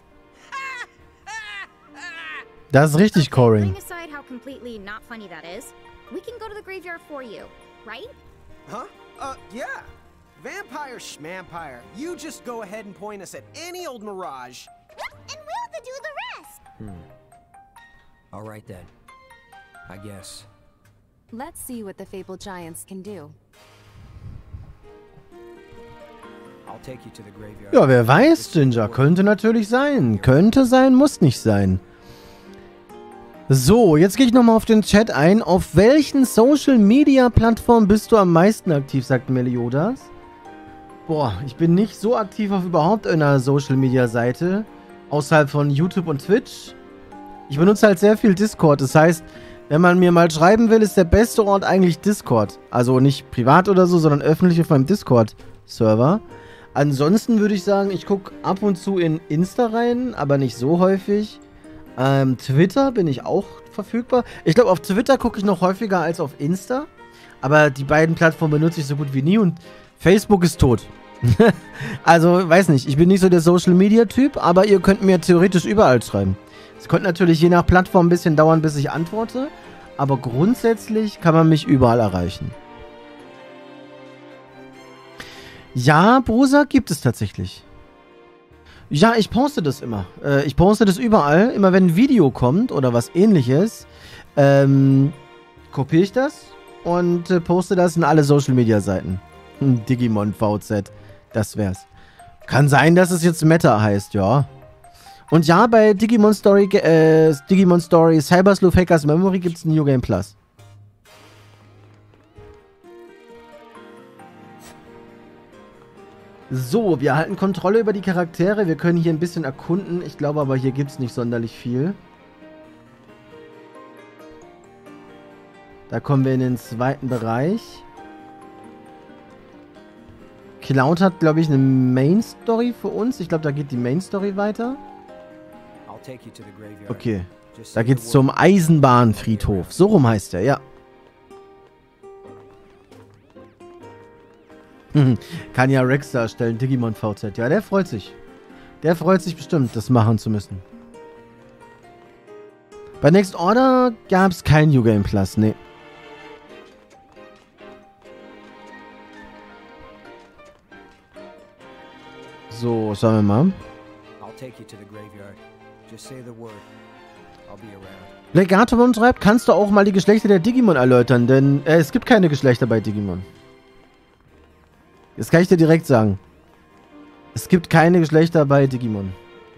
Das ist richtig, Coring. Putting aside how completely not funny that is, we can go to the graveyard for you, right? Huh? Uh, yeah. Vampire schmampire. You just go ahead and point us at any old mirage. And we'll do the rest. All right then. I guess. Let's see what the Fabled Giants can do. I'll take you to the graveyard. Ja, wer weiß, Ginger. Könnte natürlich sein. Könnte sein, muss nicht sein. So, jetzt gehe ich nochmal auf den Chat ein. Auf welchen Social-Media-Plattformen bist du am meisten aktiv, sagt Meliodas. Boah, ich bin nicht so aktiv auf überhaupt einer Social-Media-Seite. Außerhalb von YouTube und Twitch. Ich benutze halt sehr viel Discord. Das heißt, wenn man mir mal schreiben will, ist der beste Ort eigentlich Discord. Also nicht privat oder so, sondern öffentlich auf meinem Discord-Server. Ansonsten würde ich sagen, ich gucke ab und zu in Insta rein, aber nicht so häufig. Ähm, Twitter bin ich auch verfügbar. Ich glaube, auf Twitter gucke ich noch häufiger als auf Insta. Aber die beiden Plattformen benutze ich so gut wie nie und Facebook ist tot. Also, weiß nicht, ich bin nicht so der Social-Media-Typ, aber ihr könnt mir theoretisch überall schreiben. Es könnte natürlich je nach Plattform ein bisschen dauern, bis ich antworte. Aber grundsätzlich kann man mich überall erreichen. Ja, Brusa gibt es tatsächlich. Ja, ich poste das immer. Äh, ich poste das überall. Immer wenn ein Video kommt oder was ähnliches, ähm, kopiere ich das und äh, poste das in alle Social-Media-Seiten. Hm, Digimon V Z. Das wär's. Kann sein, dass es jetzt Meta heißt, ja. Und ja, bei Digimon Story, äh, Digimon Story Cyber Sleuth Hackers Memory gibt es ein New Game Plus. So, wir erhalten Kontrolle über die Charaktere. Wir können hier ein bisschen erkunden. Ich glaube aber, hier gibt es nicht sonderlich viel. Da kommen wir in den zweiten Bereich. Cloud hat, glaube ich, eine Main-Story für uns. Ich glaube, da geht die Main-Story weiter. I'll take you to the graveyard. Okay. Just Da say geht's the zum word. Eisenbahnfriedhof. So rum heißt er, ja. Kann ja Rex darstellen, Digimon V Z. Ja, der freut sich. Der freut sich bestimmt, das machen zu müssen. Bei Next Order gab es kein New Game Plus, nee. So, schauen wir mal. I'll take you to the graveyard. Just say the word. I'll be around. Legatomon schreibt, kannst du auch mal die Geschlechter der Digimon erläutern, denn äh, es gibt keine Geschlechter bei Digimon. Das kann ich dir direkt sagen. Es gibt keine Geschlechter bei Digimon.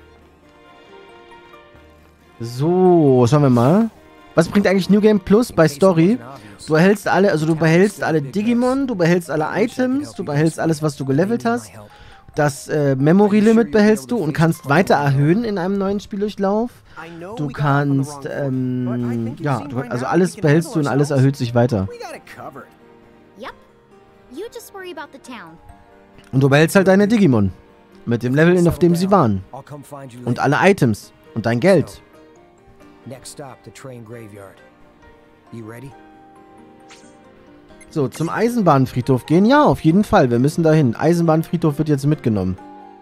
So, schauen wir mal. Was bringt eigentlich New Game Plus bei Story? Du erhältst alle, also du behältst alle Digimon, du behältst alle Items, du behältst alles, was du gelevelt hast. Das äh, Memory Limit behältst du und kannst weiter erhöhen in einem neuen Spieldurchlauf. Du kannst, ähm, ja, du, also alles behältst du und alles erhöht sich weiter. We got it covered. Yep. You just worry about the town. Und du behältst halt deine Digimon. Mit dem Level, auf dem sie waren. I'll come find you Und later. alle Items. Und dein Geld. Next stop, the train graveyard. You ready? So, zum Eisenbahnfriedhof gehen? Ja, auf jeden Fall. Wir müssen dahin. Eisenbahnfriedhof wird jetzt mitgenommen.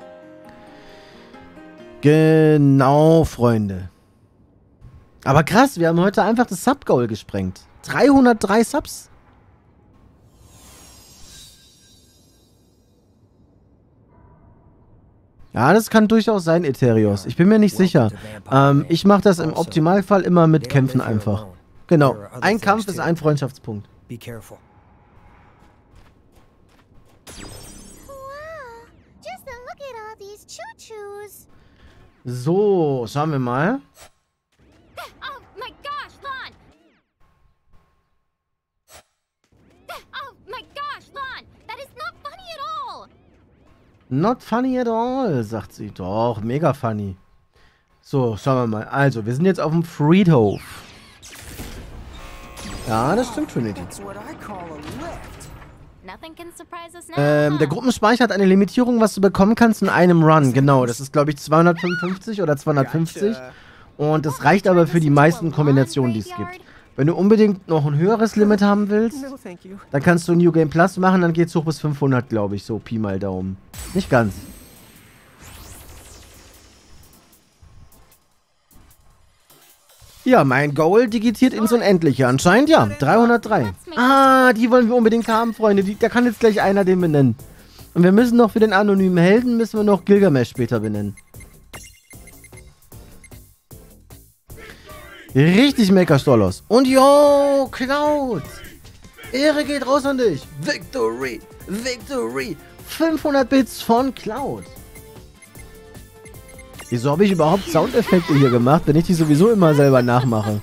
Genau, Freunde. Aber krass, wir haben heute einfach das Sub-Goal gesprengt. dreihundertdrei Subs. Ja, das kann durchaus sein, Eterios. Ich bin mir nicht sicher. Ähm, ich mache das im Optimalfall immer mit Kämpfen einfach. Genau. Ein Kampf ist ein Freundschaftspunkt. Be careful. Wow, just a look at all these choo-choos. So, schauen wir mal. Oh my gosh, Lon! Oh my gosh, Lon! That is not funny at all! Not funny at all, sagt sie. Doch, mega funny. So, schauen wir mal. Also, wir sind jetzt auf dem Friedhof. Ja, das stimmt, Trinity. That's what I call a lift. Nothing can surprise us now. Ähm, der Gruppenspeicher hat eine Limitierung, was du bekommen kannst in einem Run. Genau, das ist, glaube ich, zweihundertfünfundfünfzig oder zweihundertfünfzig. Und das reicht aber für die meisten Kombinationen, die es gibt. Wenn du unbedingt noch ein höheres Limit haben willst, No, thank you. dann kannst du New Game Plus machen, dann geht's hoch bis fünfhundert, glaube ich, so Pi mal Daumen. Nicht ganz. Ja, mein Goal digitiert ins Unendliche. Anscheinend ja, dreihundertdrei. Ah, die wollen wir unbedingt haben, Freunde. Die, da kann jetzt gleich einer den benennen. Und wir müssen noch für den anonymen Helden, müssen wir noch Gilgamesh später benennen. Richtig Mecha-Stolos. Und yo, Cloud. Ehre geht raus an dich. Victory, Victory. fünfhundert Bits von Cloud. Wieso habe ich überhaupt Soundeffekte hier gemacht, wenn ich die sowieso immer selber nachmache?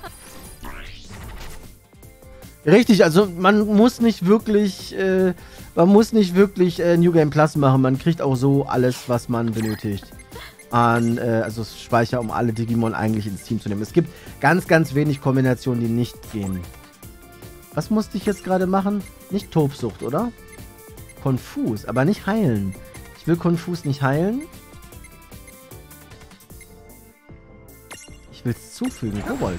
Richtig, also man muss nicht wirklich, äh, man muss nicht wirklich äh, New Game Plus machen. Man kriegt auch so alles, was man benötigt. An, äh, also Speicher, um alle Digimon eigentlich ins Team zu nehmen. Es gibt ganz, ganz wenig Kombinationen, die nicht gehen. Was musste ich jetzt gerade machen? Nicht Tobsucht, oder? Konfus, aber nicht heilen. Ich will Konfus nicht heilen. Ich will es zufügen. Kobold.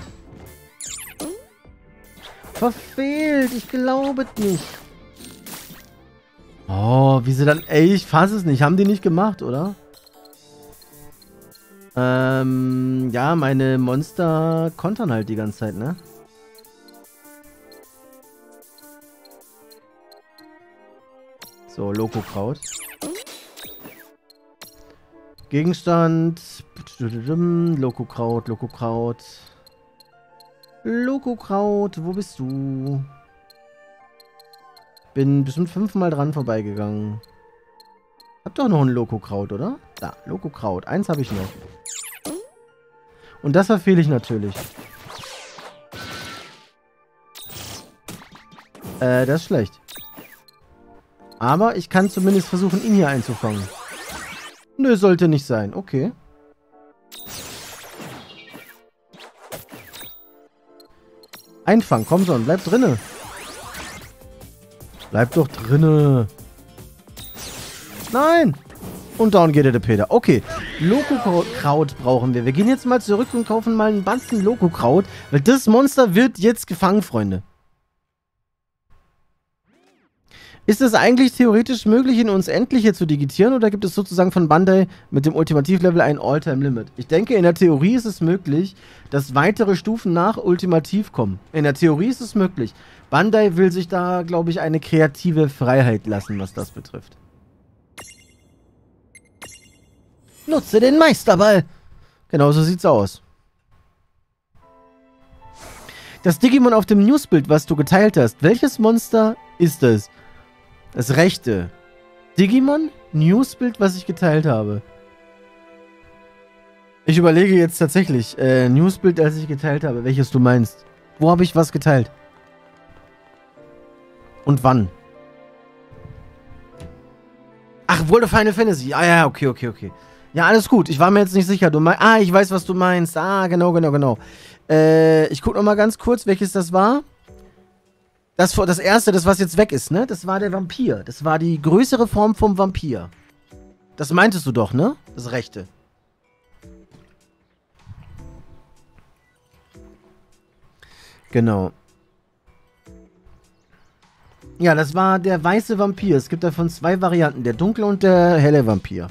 Verfehlt. Ich glaube es nicht. Oh, wie sie dann... Ey, ich fasse es nicht. Haben die nicht gemacht, oder? Ähm, ja, meine Monster kontern halt die ganze Zeit, ne? So, Lokokraut. Gegenstand. Lokokraut, Lokokraut. Lokokraut, wo bist du? Bin bestimmt fünfmal dran vorbeigegangen. Hab doch noch ein Lokokraut, oder? Da, Lokokraut. Eins habe ich noch. Und das verfehle ich natürlich. Äh, das ist schlecht. Aber ich kann zumindest versuchen, ihn hier einzufangen. Nö, sollte nicht sein. Okay. Einfangen, komm schon, bleib drinne. Bleib doch drinne. Nein! Und down geht der Peter. Okay, Lokokraut brauchen wir. Wir gehen jetzt mal zurück und kaufen mal einen Batzen Lokokraut, weil das Monster wird jetzt gefangen, Freunde. Ist es eigentlich theoretisch möglich, in uns Endliche zu digitieren, oder gibt es sozusagen von Bandai mit dem Ultimativlevel ein All-Time-Limit? Ich denke, in der Theorie ist es möglich, dass weitere Stufen nach Ultimativ kommen. In der Theorie ist es möglich. Bandai will sich da, glaube ich, eine kreative Freiheit lassen, was das betrifft. Nutze den Meisterball! Genau so sieht's aus. Das Digimon auf dem Newsbild, was du geteilt hast, welches Monster ist es? Das rechte. Digimon? Newsbild, was ich geteilt habe. Ich überlege jetzt tatsächlich, äh, Newsbild, als ich geteilt habe, welches du meinst. Wo habe ich was geteilt? Und wann? Ach, World of Final Fantasy. Ah ja, okay, okay, okay. Ja, alles gut. Ich war mir jetzt nicht sicher. Du meinst, ah, ich weiß, was du meinst. Ah, genau, genau, genau. Äh, ich gucke noch mal ganz kurz, welches das war. Das, das erste, das was jetzt weg ist, ne? Das war der Vampir. Das war die größere Form vom Vampir. Das meintest du doch, ne? Das rechte. Genau. Ja, das war der weiße Vampir. Es gibt davon zwei Varianten. Der dunkle und der helle Vampir.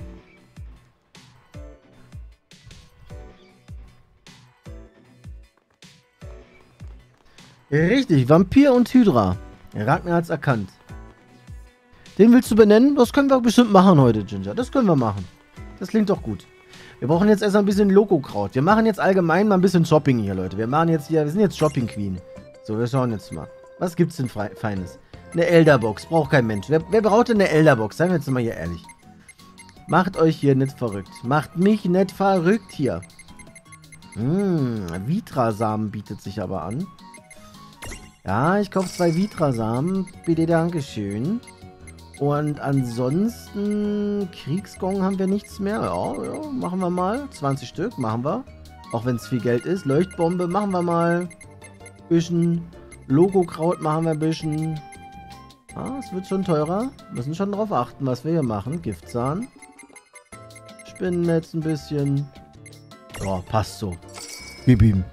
Richtig, Vampir und Hydra. Ragnar hat's erkannt. Den willst du benennen? Das können wir bestimmt machen heute, Ginger. Das können wir machen. Das klingt doch gut. Wir brauchen jetzt erst ein bisschen Lokokraut. Wir machen jetzt allgemein mal ein bisschen Shopping hier, Leute. Wir machen jetzt hier, wir sind jetzt Shopping Queen. So, wir schauen jetzt mal. Was gibt's denn Feines? Eine Elderbox, braucht kein Mensch. Wer, wer braucht denn eine Elderbox? Seien wir jetzt mal hier ehrlich. Macht euch hier nicht verrückt. Macht mich nicht verrückt hier. Hm, Vitra-Samen bietet sich aber an. Ja, ich kaufe zwei Vitra-Samen. Bitte, dankeschön. Und ansonsten, Kriegsgong haben wir nichts mehr. Ja, ja, machen wir mal. zwanzig Stück, machen wir. Auch wenn es viel Geld ist. Leuchtbombe machen wir mal. Bisschen. Logokraut machen wir ein bisschen. Ah, es wird schon teurer. Müssen schon drauf achten, was wir hier machen. Giftzahn. Spinnennetz ein bisschen. Oh, passt so. Bibim.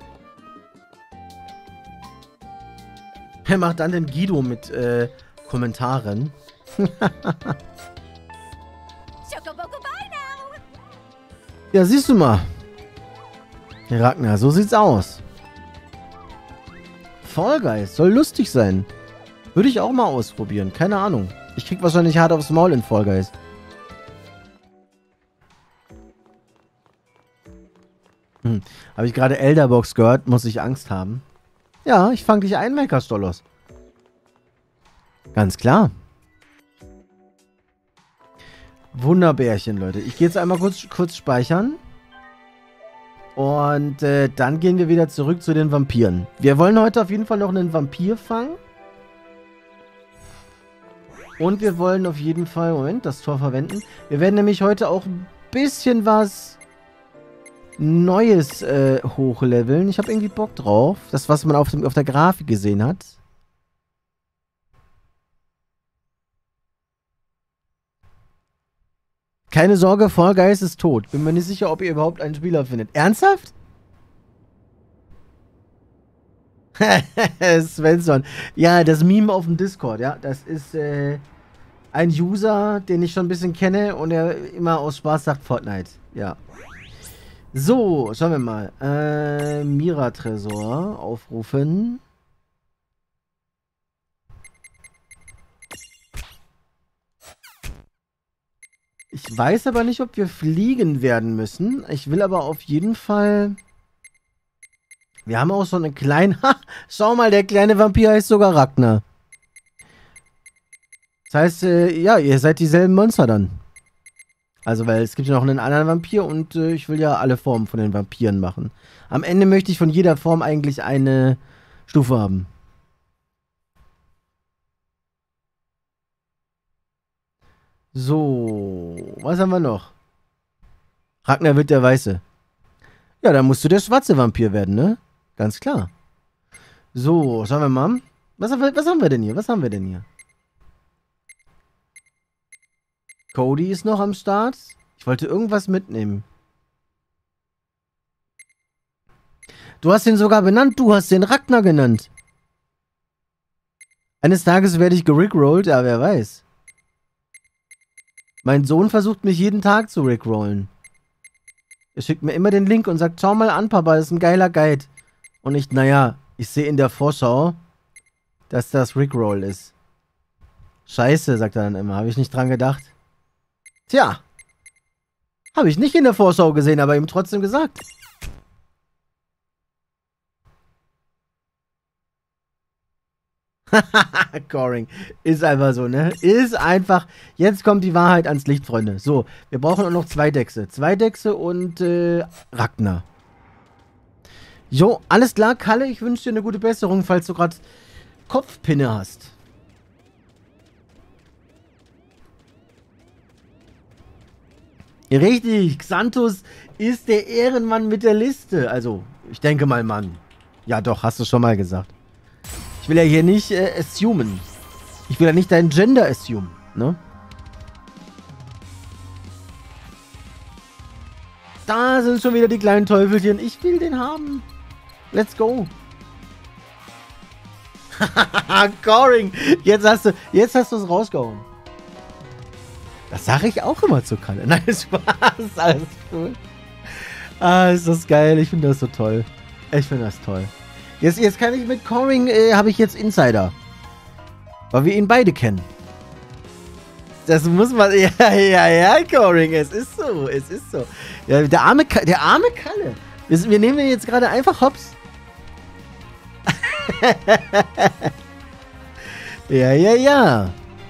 Wer macht dann den Guido mit äh, Kommentaren? Ja, siehst du mal. Ragnar, so sieht's aus. Fall Guys soll lustig sein. Würde ich auch mal ausprobieren. Keine Ahnung. Ich krieg wahrscheinlich hart aufs Maul in Fall Guys. Hm. Habe ich gerade Elderbox gehört? Muss ich Angst haben? Ja, ich fang dich ein, Mecha-Stollos. Ganz klar. Wunderbärchen, Leute. Ich gehe jetzt einmal kurz, kurz speichern. Und äh, dann gehen wir wieder zurück zu den Vampiren. Wir wollen heute auf jeden Fall noch einen Vampir fangen. Und wir wollen auf jeden Fall, Moment, das Tor verwenden. Wir werden nämlich heute auch ein bisschen was Neues äh, hochleveln. Ich habe irgendwie Bock drauf. Das, was man auf, dem, auf der Grafik gesehen hat. Keine Sorge, Fall Guys ist tot. Bin mir nicht sicher, ob ihr überhaupt einen Spieler findet. Ernsthaft? Svensson. Ja, das Meme auf dem Discord, ja. Das ist äh, ein User, den ich schon ein bisschen kenne und der immer aus Spaß sagt Fortnite. Ja. So, schauen wir mal. Äh, Mira-Tresor aufrufen. Ich weiß aber nicht, ob wir fliegen werden müssen. Ich will aber auf jeden Fall... Wir haben auch so eine kleine... Ha! Schau mal, der kleine Vampir heißt sogar Ragnar. Das heißt, äh, ja, ihr seid dieselben Monster dann. Also, weil es gibt ja noch einen anderen Vampir und äh, ich will ja alle Formen von den Vampiren machen. Am Ende möchte ich von jeder Form eigentlich eine Stufe haben. So, was haben wir noch? Ragnar wird der Weiße. Ja, dann musst du der schwarze Vampir werden, ne? Ganz klar. So, schauen wir mal. Was haben wir, was haben wir denn hier? Was haben wir denn hier? Cody ist noch am Start. Ich wollte irgendwas mitnehmen. Du hast ihn sogar benannt. Du hast den Ragnar genannt. Eines Tages werde ich gerickrollt, ja, wer weiß. Mein Sohn versucht mich jeden Tag zu rickrollen. Er schickt mir immer den Link und sagt, schau mal an, Papa, das ist ein geiler Guide. Und ich, naja, ich sehe in der Vorschau, dass das Rickroll ist. Scheiße, sagt er dann immer, habe ich nicht dran gedacht. Tja, habe ich nicht in der Vorschau gesehen, aber ihm trotzdem gesagt. Coring. Ist einfach so, ne? Ist einfach. Jetzt kommt die Wahrheit ans Licht, Freunde. So, wir brauchen auch noch zwei Dechse. Zwei Dechse und äh, Ragnar. Jo, alles klar, Kalle. Ich wünsche dir eine gute Besserung, falls du gerade Kopfpinne hast. Richtig, Xanthus ist der Ehrenmann mit der Liste. Also, ich denke mal, Mann. Ja, doch, hast du schon mal gesagt. Ich will ja hier nicht äh, assumen. Ich will ja nicht dein Gender assumen, ne? Da sind schon wieder die kleinen Teufelchen. Ich will den haben. Let's go. Coring. Jetzt hast du, jetzt hast du es rausgehauen. Das sage ich auch immer zu Kalle. Nein, Spaß. Alles cool. Ah, ist das geil. Ich finde das so toll. Ich finde das toll. Jetzt, jetzt kann ich mit Coring, äh, habe ich jetzt Insider. Weil wir ihn beide kennen. Das muss man. Ja, ja, ja, Coring, es ist so, es ist so. Ja, der arme, Ka der arme Kalle. Wir, wir nehmen den jetzt gerade einfach hops. Ja, ja, ja.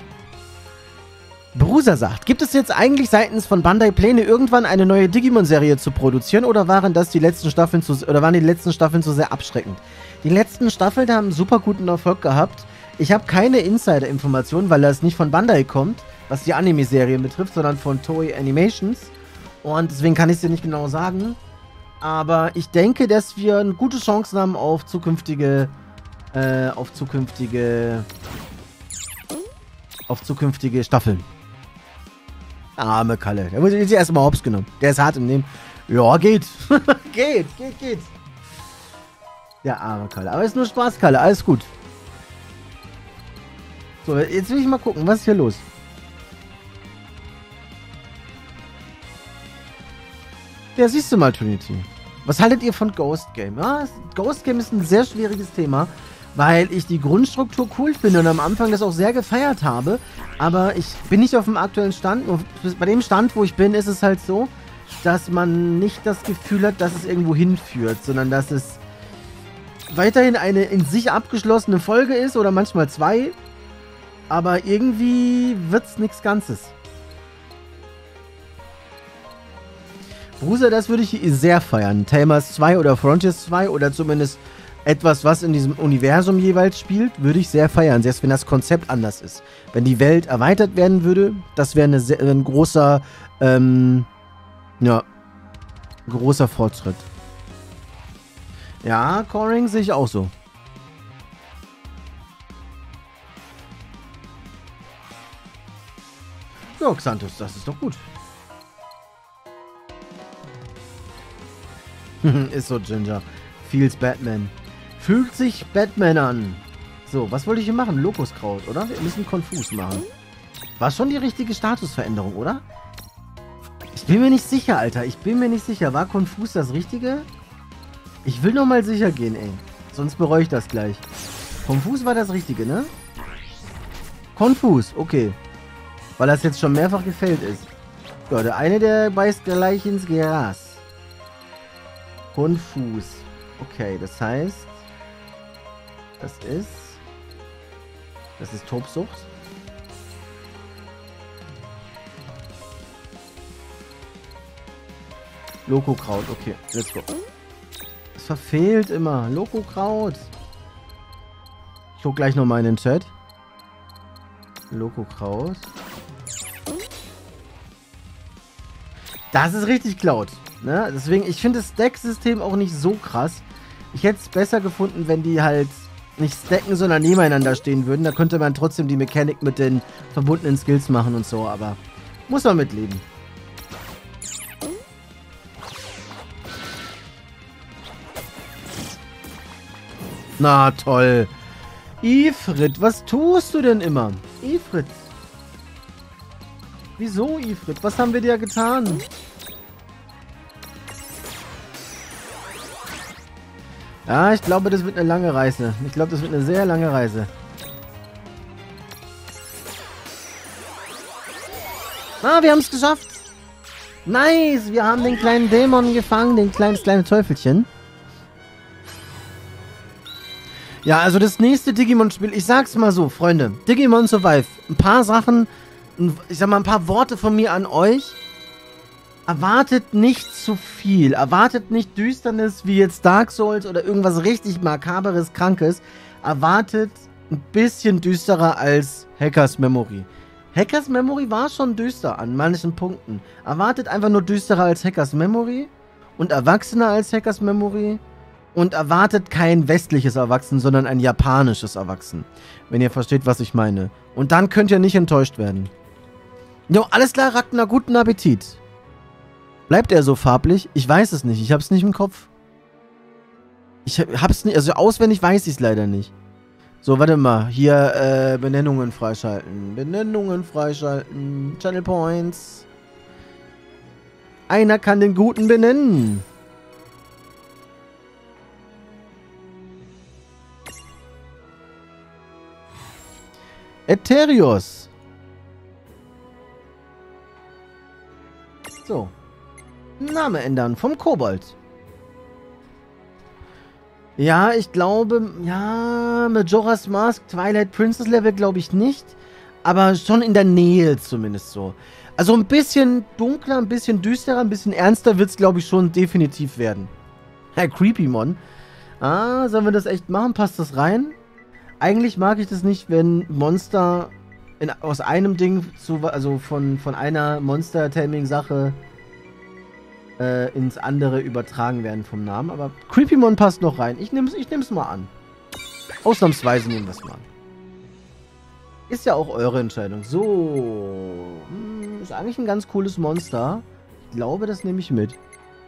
Bruser sagt, gibt es jetzt eigentlich seitens von Bandai Pläne, irgendwann eine neue Digimon-Serie zu produzieren, oder waren das die letzten Staffeln zu, oder waren die letzten Staffeln zu sehr abschreckend? Die letzten Staffeln haben einen super guten Erfolg gehabt. Ich habe keine Insider-Informationen, weil das nicht von Bandai kommt, was die Anime-Serie betrifft, sondern von Toei Animations. Und deswegen kann ich es dir nicht genau sagen. Aber ich denke, dass wir eine gute Chance haben auf zukünftige, äh, auf zukünftige, auf zukünftige Staffeln. Arme Kalle. Der wurde jetzt erstmal hops genommen. Der ist hart im Nehmen. Ja, geht. geht, geht, geht. Der arme Kalle. Aber ist nur Spaß, Kalle. Alles gut. So, jetzt will ich mal gucken. Was ist hier los? Ja, siehst du mal, Trinity. Was haltet ihr von Ghost Game? Ja, Ghost Game ist ein sehr schwieriges Thema, weil ich die Grundstruktur cool finde und am Anfang das auch sehr gefeiert habe. Aber ich bin nicht auf dem aktuellen Stand. Und bei dem Stand, wo ich bin, ist es halt so, dass man nicht das Gefühl hat, dass es irgendwo hinführt, sondern dass es weiterhin eine in sich abgeschlossene Folge ist oder manchmal zwei. Aber irgendwie wird's nichts Ganzes. Bruder, das würde ich sehr feiern. Tamers zwei oder Frontiers zwei oder zumindest etwas, was in diesem Universum jeweils spielt, würde ich sehr feiern. Selbst wenn das Konzept anders ist. Wenn die Welt erweitert werden würde, das wäre ein großer, ähm, ja, großer Fortschritt. Ja, Coring sehe ich auch so. Ja, Xanthus, das ist doch gut. Ist so, Ginger. Feels Batman. Fühlt sich Batman an. So, was wollte ich hier machen? Lokuskraut, oder? Wir müssen konfus machen. War schon die richtige Statusveränderung, oder? Ich bin mir nicht sicher, Alter. Ich bin mir nicht sicher. War konfus das Richtige? Ich will nochmal sicher gehen, ey. Sonst bereue ich das gleich. Konfus war das Richtige, ne? Konfus, okay. Weil das jetzt schon mehrfach gefällt ist. Ja, der eine, der beißt gleich ins Gras. Konfus. Okay, das heißt... Das ist... Das ist Tobsucht. Lokokraut, okay. Let's go. Es verfehlt immer. Lokokraut. Ich guck gleich nochmal in den Chat. Lokokraut. Das ist richtig Cloud. Ne? Deswegen, ich finde das Stack-System auch nicht so krass. Ich hätte es besser gefunden, wenn die halt nicht stacken, sondern nebeneinander stehen würden. Da könnte man trotzdem die Mechanik mit den verbundenen Skills machen und so, aber muss man mitleben. Na toll. Ifrit, was tust du denn immer? Ifrit. Wieso, Ifrit? Was haben wir dir getan? Ja, ich glaube, das wird eine lange Reise. Ich glaube, das wird eine sehr lange Reise. Ah, wir haben es geschafft. Nice, wir haben den kleinen Dämon gefangen, den kleines kleine Teufelchen. Ja, also das nächste Digimon-Spiel, ich sag's mal so, Freunde. Digimon Survive. Ein paar Sachen, ich sag mal, ein paar Worte von mir an euch. Erwartet nicht zu viel. Erwartet nicht Düsternis wie jetzt Dark Souls oder irgendwas richtig Makaberes, Krankes. Erwartet ein bisschen düsterer als Hackers Memory. Hackers Memory war schon düster an manchen Punkten. Erwartet einfach nur düsterer als Hackers Memory und erwachsener als Hackers Memory. Und erwartet kein westliches Erwachsen, sondern ein japanisches Erwachsen. Wenn ihr versteht, was ich meine. Und dann könnt ihr nicht enttäuscht werden. Jo, alles klar, Ragnar, guten Appetit. Bleibt er so farblich? Ich weiß es nicht. Ich hab's nicht im Kopf. Ich hab's nicht, also auswendig weiß ich es leider nicht. So, warte mal. Hier, äh, Benennungen freischalten. Benennungen freischalten. Channel Points. Einer kann den Guten benennen. Eterios. So. Name ändern vom Kobold. Ja, ich glaube, ja, Majora's Mask, Twilight Princess Level glaube ich nicht. Aber schon in der Nähe zumindest so. Also ein bisschen dunkler, ein bisschen düsterer, ein bisschen ernster wird es, glaube ich, schon definitiv werden. Herr Creepymon. Ah, sollen wir das echt machen? Passt das rein? Eigentlich mag ich das nicht, wenn Monster in, aus einem Ding, zu, also von, von einer Monster-Taming-Sache äh, ins andere übertragen werden vom Namen. Aber Creepymon passt noch rein. Ich nehme es ich nehm's mal an. Ausnahmsweise nehmen wir es mal an. Ist ja auch eure Entscheidung. So. Hm, ist eigentlich ein ganz cooles Monster. Ich glaube, das nehme ich mit.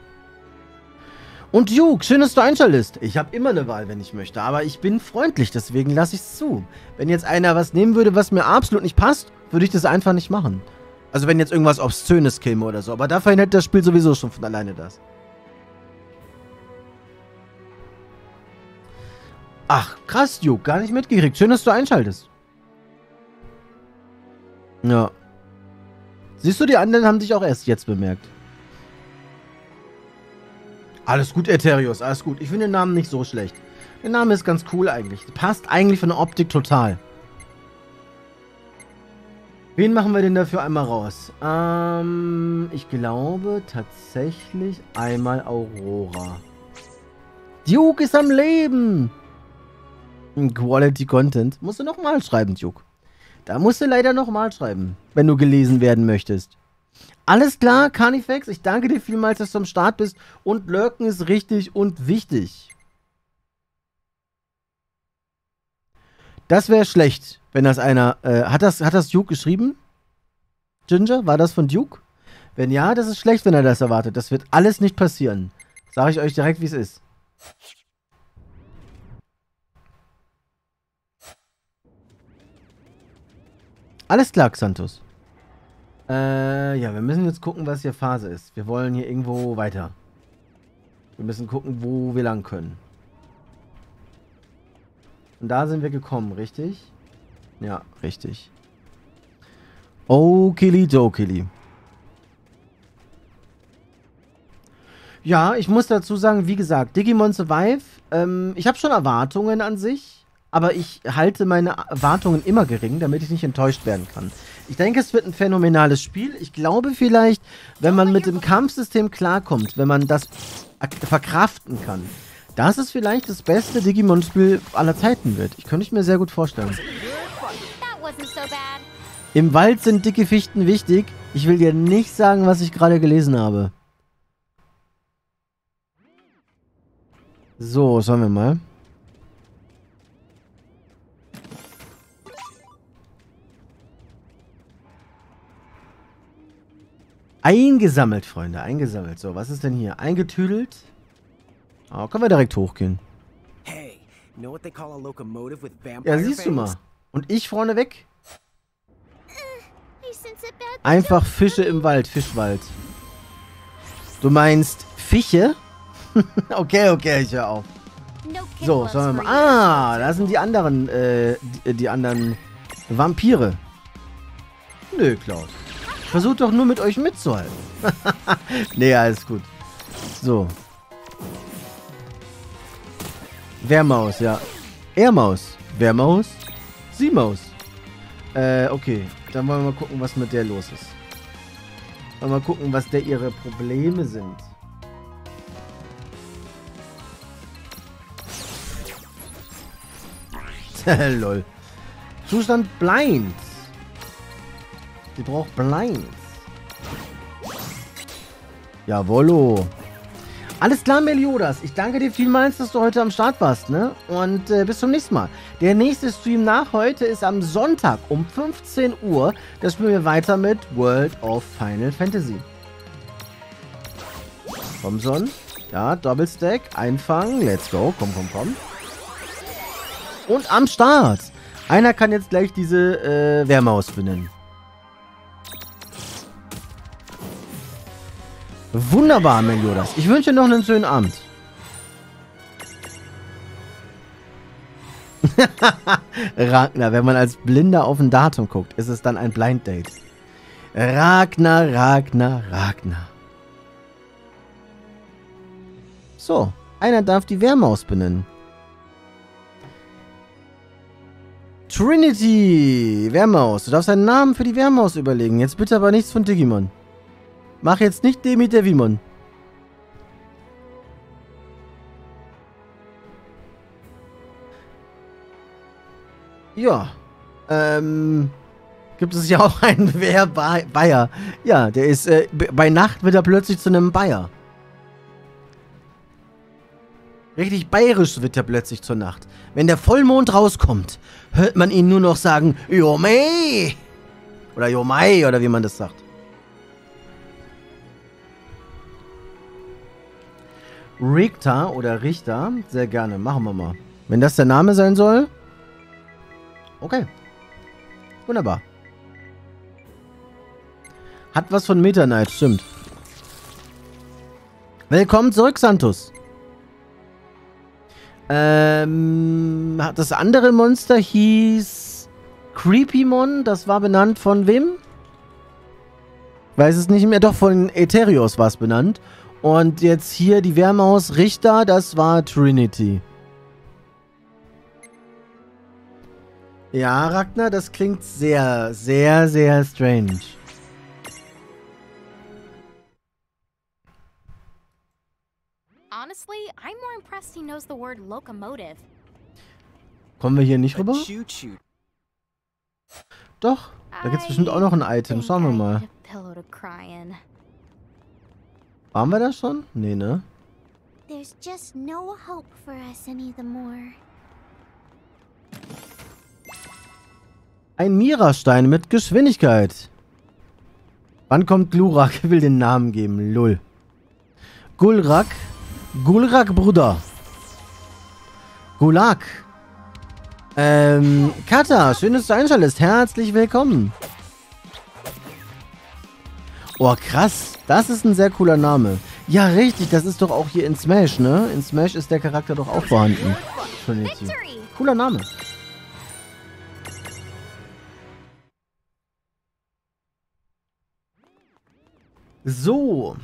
Und Duke, schön, dass du einschaltest. Ich habe immer eine Wahl, wenn ich möchte. Aber ich bin freundlich, deswegen lasse ich es zu. Wenn jetzt einer was nehmen würde, was mir absolut nicht passt, würde ich das einfach nicht machen. Also wenn jetzt irgendwas Obszönes käme oder so. Aber dafür hätte das Spiel sowieso schon von alleine das. Ach, krass, Duke. Gar nicht mitgekriegt. Schön, dass du einschaltest. Ja. Siehst du, die anderen haben dich auch erst jetzt bemerkt. Alles gut, Eterius, alles gut. Ich finde den Namen nicht so schlecht. Der Name ist ganz cool eigentlich. Passt eigentlich von der Optik total. Wen machen wir denn dafür einmal raus? Ähm, ich glaube tatsächlich einmal Aurora. Duke ist am Leben! Quality Content. Musst du nochmal schreiben, Duke. Da musst du leider nochmal schreiben, wenn du gelesen werden möchtest. Alles klar, Carnifex, ich danke dir vielmals, dass du am Start bist. Und Lurken ist richtig und wichtig. Das wäre schlecht, wenn das einer... Äh, hat das, hat das Duke geschrieben? Ginger, war das von Duke? Wenn ja, das ist schlecht, wenn er das erwartet. Das wird alles nicht passieren. Sage ich euch direkt, wie es ist. Alles klar, Xanthus. Äh, ja, wir müssen jetzt gucken, was hier Phase ist. Wir wollen hier irgendwo weiter. Wir müssen gucken, wo wir lang können. Und da sind wir gekommen, richtig? Ja, richtig. Okili-dokili. Ja, ich muss dazu sagen, wie gesagt, Digimon Survive, ähm, ich habe schon Erwartungen an sich. Aber ich halte meine Erwartungen immer gering, damit ich nicht enttäuscht werden kann. Ich denke, es wird ein phänomenales Spiel. Ich glaube vielleicht, wenn man mit dem Kampfsystem klarkommt, wenn man das verkraften kann, dass es vielleicht das beste Digimon-Spiel aller Zeiten wird. Ich könnte mir sehr gut vorstellen. Im Wald sind dicke Fichten wichtig. Ich will dir nicht sagen, was ich gerade gelesen habe. So, schauen wir mal. Eingesammelt, Freunde, eingesammelt. So, was ist denn hier? Eingetüdelt. Oh, können wir direkt hochgehen. Hey, know what they call a locomotive with vampire Ja, siehst du mal. fangs? Und ich vorne weg. I sense a bad Einfach Fische im Wald, Fischwald. Du meinst Fische? Okay, okay, ich höre auf. no kid So, gloves schauen wir for mal. you. Ah, da sind die anderen, äh, die, die anderen Vampire. Nö, Klaus. Versucht doch nur mit euch mitzuhalten. Nee, alles gut. So. Wehrmaus, ja. Ermaus. Wehrmaus. Siemaus. Äh, okay. Dann wollen wir mal gucken, was mit der los ist. Wollen wir mal gucken, was der ihre Probleme sind. Lol. Zustand blind. Sie braucht Blinds. Jawollo. Alles klar, Meliodas. Ich danke dir vielmals, dass du heute am Start warst, ne? Und äh, bis zum nächsten Mal. Der nächste Stream nach heute ist am Sonntag um fünfzehn Uhr. Da spielen wir weiter mit World of Final Fantasy. Komm, Son. Ja, Doppelstack. Einfangen. Let's go. Komm, komm, komm. Und am Start. Einer kann jetzt gleich diese äh, Wehrmaus benennen. Wunderbar, Meliodas. Ich wünsche dir noch einen schönen Abend. Ragnar, wenn man als Blinder auf ein Datum guckt, ist es dann ein Blind Date. Ragnar, Ragnar, Ragnar. So, einer darf die Wehrmaus benennen. Trinity, Wehrmaus. Du darfst einen Namen für die Wehrmaus überlegen. Jetzt bitte aber nichts von Digimon. Mach jetzt nicht den mit der Wimon. Ja. Ähm... Gibt es ja auch einen Wehrbayer. Ja, der ist, äh, bei Nacht wird er plötzlich zu einem Bayer. Richtig bayerisch wird er plötzlich zur Nacht. Wenn der Vollmond rauskommt, hört man ihn nur noch sagen, Jomei! Oder Jomai, oder wie man das sagt. Richter oder Richter, sehr gerne, machen wir mal. Wenn das der Name sein soll, okay. Wunderbar. Hat was von Meta Knight, stimmt. Willkommen zurück, Santos. Ähm, das andere Monster hieß Creepymon. Das war benannt von wem? Weiß es nicht mehr. Doch, von Eterios war es benannt. Und jetzt hier die Wehrmaus Richter, das war Trinity. Ja, Ragnar, das klingt sehr, sehr, sehr strange. Honestly, I'm more impressed he knows the word locomotive. Kommen wir hier nicht rüber? Choo-choo. Doch, da gibt es bestimmt auch noch ein Item. Schauen wir mal. Waren wir da schon? Nee, ne? There's just no hope for us any the more. Ein Mira-Stein mit Geschwindigkeit. Wann kommt Glurak? Ich will den Namen geben. Lull. Gulrak. Gulrak, Bruder. Gulag. Ähm, Kata, schön, dass du einschaltest. Herzlich willkommen. Oh, krass. Das ist ein sehr cooler Name. Ja, richtig. Das ist doch auch hier in Smash, ne? In Smash ist der Charakter doch auch vorhanden. Trinity. Cooler Name. So.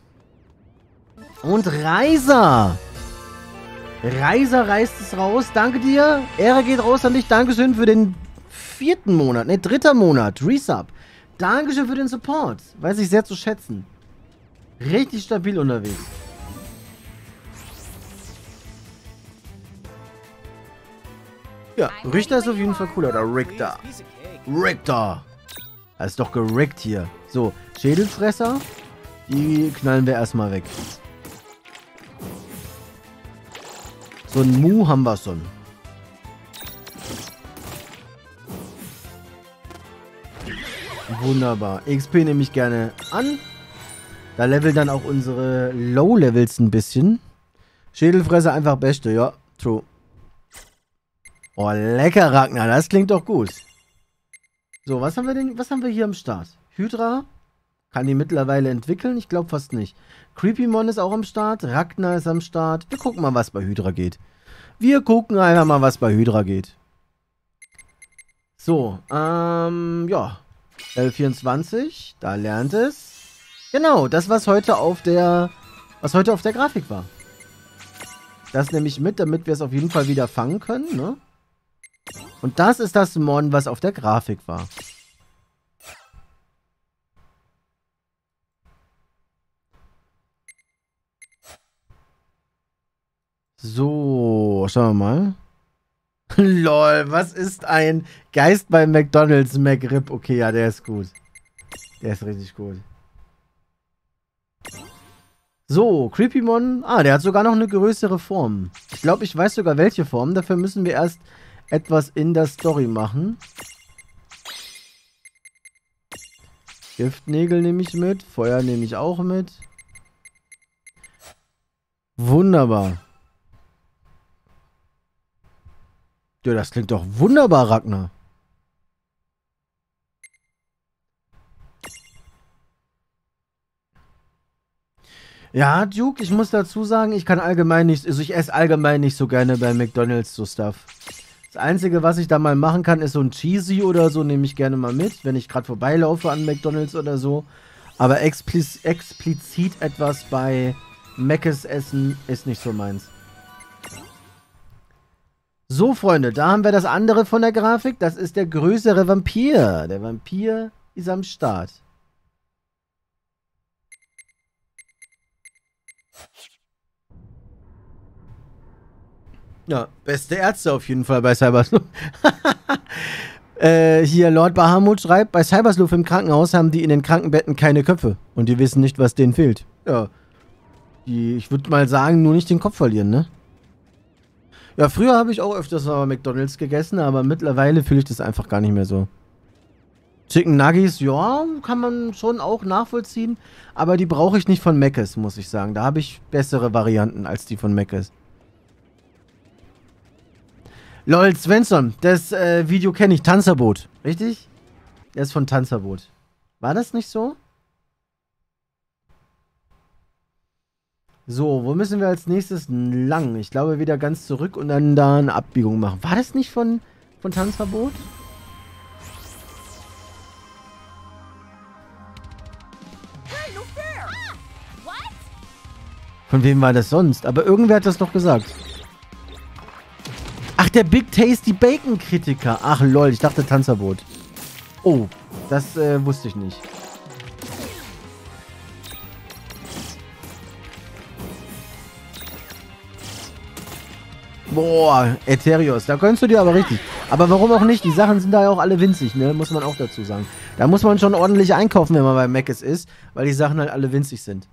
Und Reiser. Reiser reißt es raus. Danke dir. Ehre geht raus an dich. Dankeschön für den vierten Monat. Ne, dritter Monat. Resub. Dankeschön für den Support. Weiß ich sehr zu schätzen. Richtig stabil unterwegs. Ja, Richter ist auf jeden Fall cooler. Oder Richter. Richter. Das ist doch gerickt hier. So, Schädelfresser. Die knallen wir erstmal weg. So ein Mu haben wir schon. Wunderbar. X P nehme ich gerne an. Da leveln dann auch unsere Low-Levels ein bisschen. Schädelfresser einfach beste, ja. True. Oh, lecker, Ragnar. Das klingt doch gut. So, was haben wir denn? Was haben wir hier am Start? Hydra. Kann die mittlerweile entwickeln? Ich glaube fast nicht. Creepymon ist auch am Start. Ragnar ist am Start. Wir gucken mal, was bei Hydra geht. Wir gucken einfach mal, was bei Hydra geht. So, ähm, ja. L vierundzwanzig. Da lernt es. Genau, das, was heute auf der, was heute auf der Grafik war. Das nehme ich mit, damit wir es auf jeden Fall wieder fangen können, ne? Und das ist das Mon, was auf der Grafik war. So, schauen wir mal. Lol, was ist ein Geist bei McDonald's McRib? Okay, ja, der ist gut. Der ist richtig gut. So, Creepymon. Ah, der hat sogar noch eine größere Form. Ich glaube, ich weiß sogar welche Form. Dafür müssen wir erst etwas in der Story machen. Giftnägel nehme ich mit. Feuer nehme ich auch mit. Wunderbar. Ja, das klingt doch wunderbar, Ragnar. Ja, Duke, ich muss dazu sagen, ich kann allgemein nicht, also ich esse allgemein nicht so gerne bei McDonald's so Stuff. Das Einzige, was ich da mal machen kann, ist so ein Cheesy oder so, nehme ich gerne mal mit, wenn ich gerade vorbeilaufe an McDonald's oder so. Aber expliz explizit etwas bei Meckes essen ist nicht so meins. So, Freunde, da haben wir das andere von der Grafik. Das ist der größere Vampir. Der Vampir ist am Start. Ja, beste Ärzte auf jeden Fall bei Cybersleuth. äh, hier, Lord Bahamut schreibt, bei Cybersleuth im Krankenhaus haben die in den Krankenbetten keine Köpfe. Und die wissen nicht, was denen fehlt. Ja. Die, ich würde mal sagen, nur nicht den Kopf verlieren, ne? Ja, früher habe ich auch öfters mal McDonald's gegessen, aber mittlerweile fühle ich das einfach gar nicht mehr so. Chicken Nuggets, ja, kann man schon auch nachvollziehen, aber die brauche ich nicht von Mc's, muss ich sagen. Da habe ich bessere Varianten als die von Mc's. Lol, Svensson, das äh, Video kenne ich, Tanzerboot, richtig? Der ist von Tanzerboot. War das nicht so? So, wo müssen wir als nächstes lang? Ich glaube wieder ganz zurück und dann da eine Abbiegung machen. War das nicht von, von Tanzverbot? Von wem war das sonst? Aber irgendwer hat das doch gesagt. Ach, der Big Tasty Bacon Kritiker. Ach lol, ich dachte Tanzverbot. Oh, das äh, wusste ich nicht. Boah, Eterios, da könntest du dir aber richtig. Aber warum auch nicht? Die Sachen sind da ja auch alle winzig, ne? Muss man auch dazu sagen. Da muss man schon ordentlich einkaufen, wenn man bei Mc's ist, weil die Sachen halt alle winzig sind.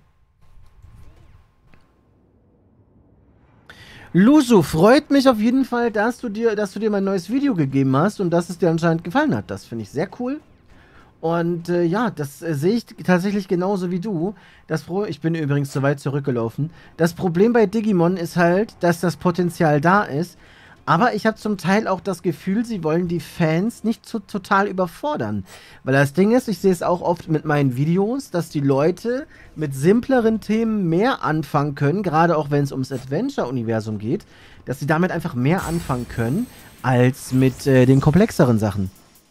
Lusu, freut mich auf jeden Fall, dass du dir, dass du dir mein neues Video gegeben hast und dass es dir anscheinend gefallen hat. Das finde ich sehr cool. Und äh, ja, das äh, sehe ich tatsächlich genauso wie du. Das Pro ich bin übrigens zu weit zurückgelaufen. Das Problem bei Digimon ist halt, dass das Potenzial da ist. Aber ich habe zum Teil auch das Gefühl, sie wollen die Fans nicht so total überfordern. Weil das Ding ist, ich sehe es auch oft mit meinen Videos, dass die Leute mit simpleren Themen mehr anfangen können, gerade auch wenn es ums Adventure-Universum geht, dass sie damit einfach mehr anfangen können, als mit äh, den komplexeren Sachen.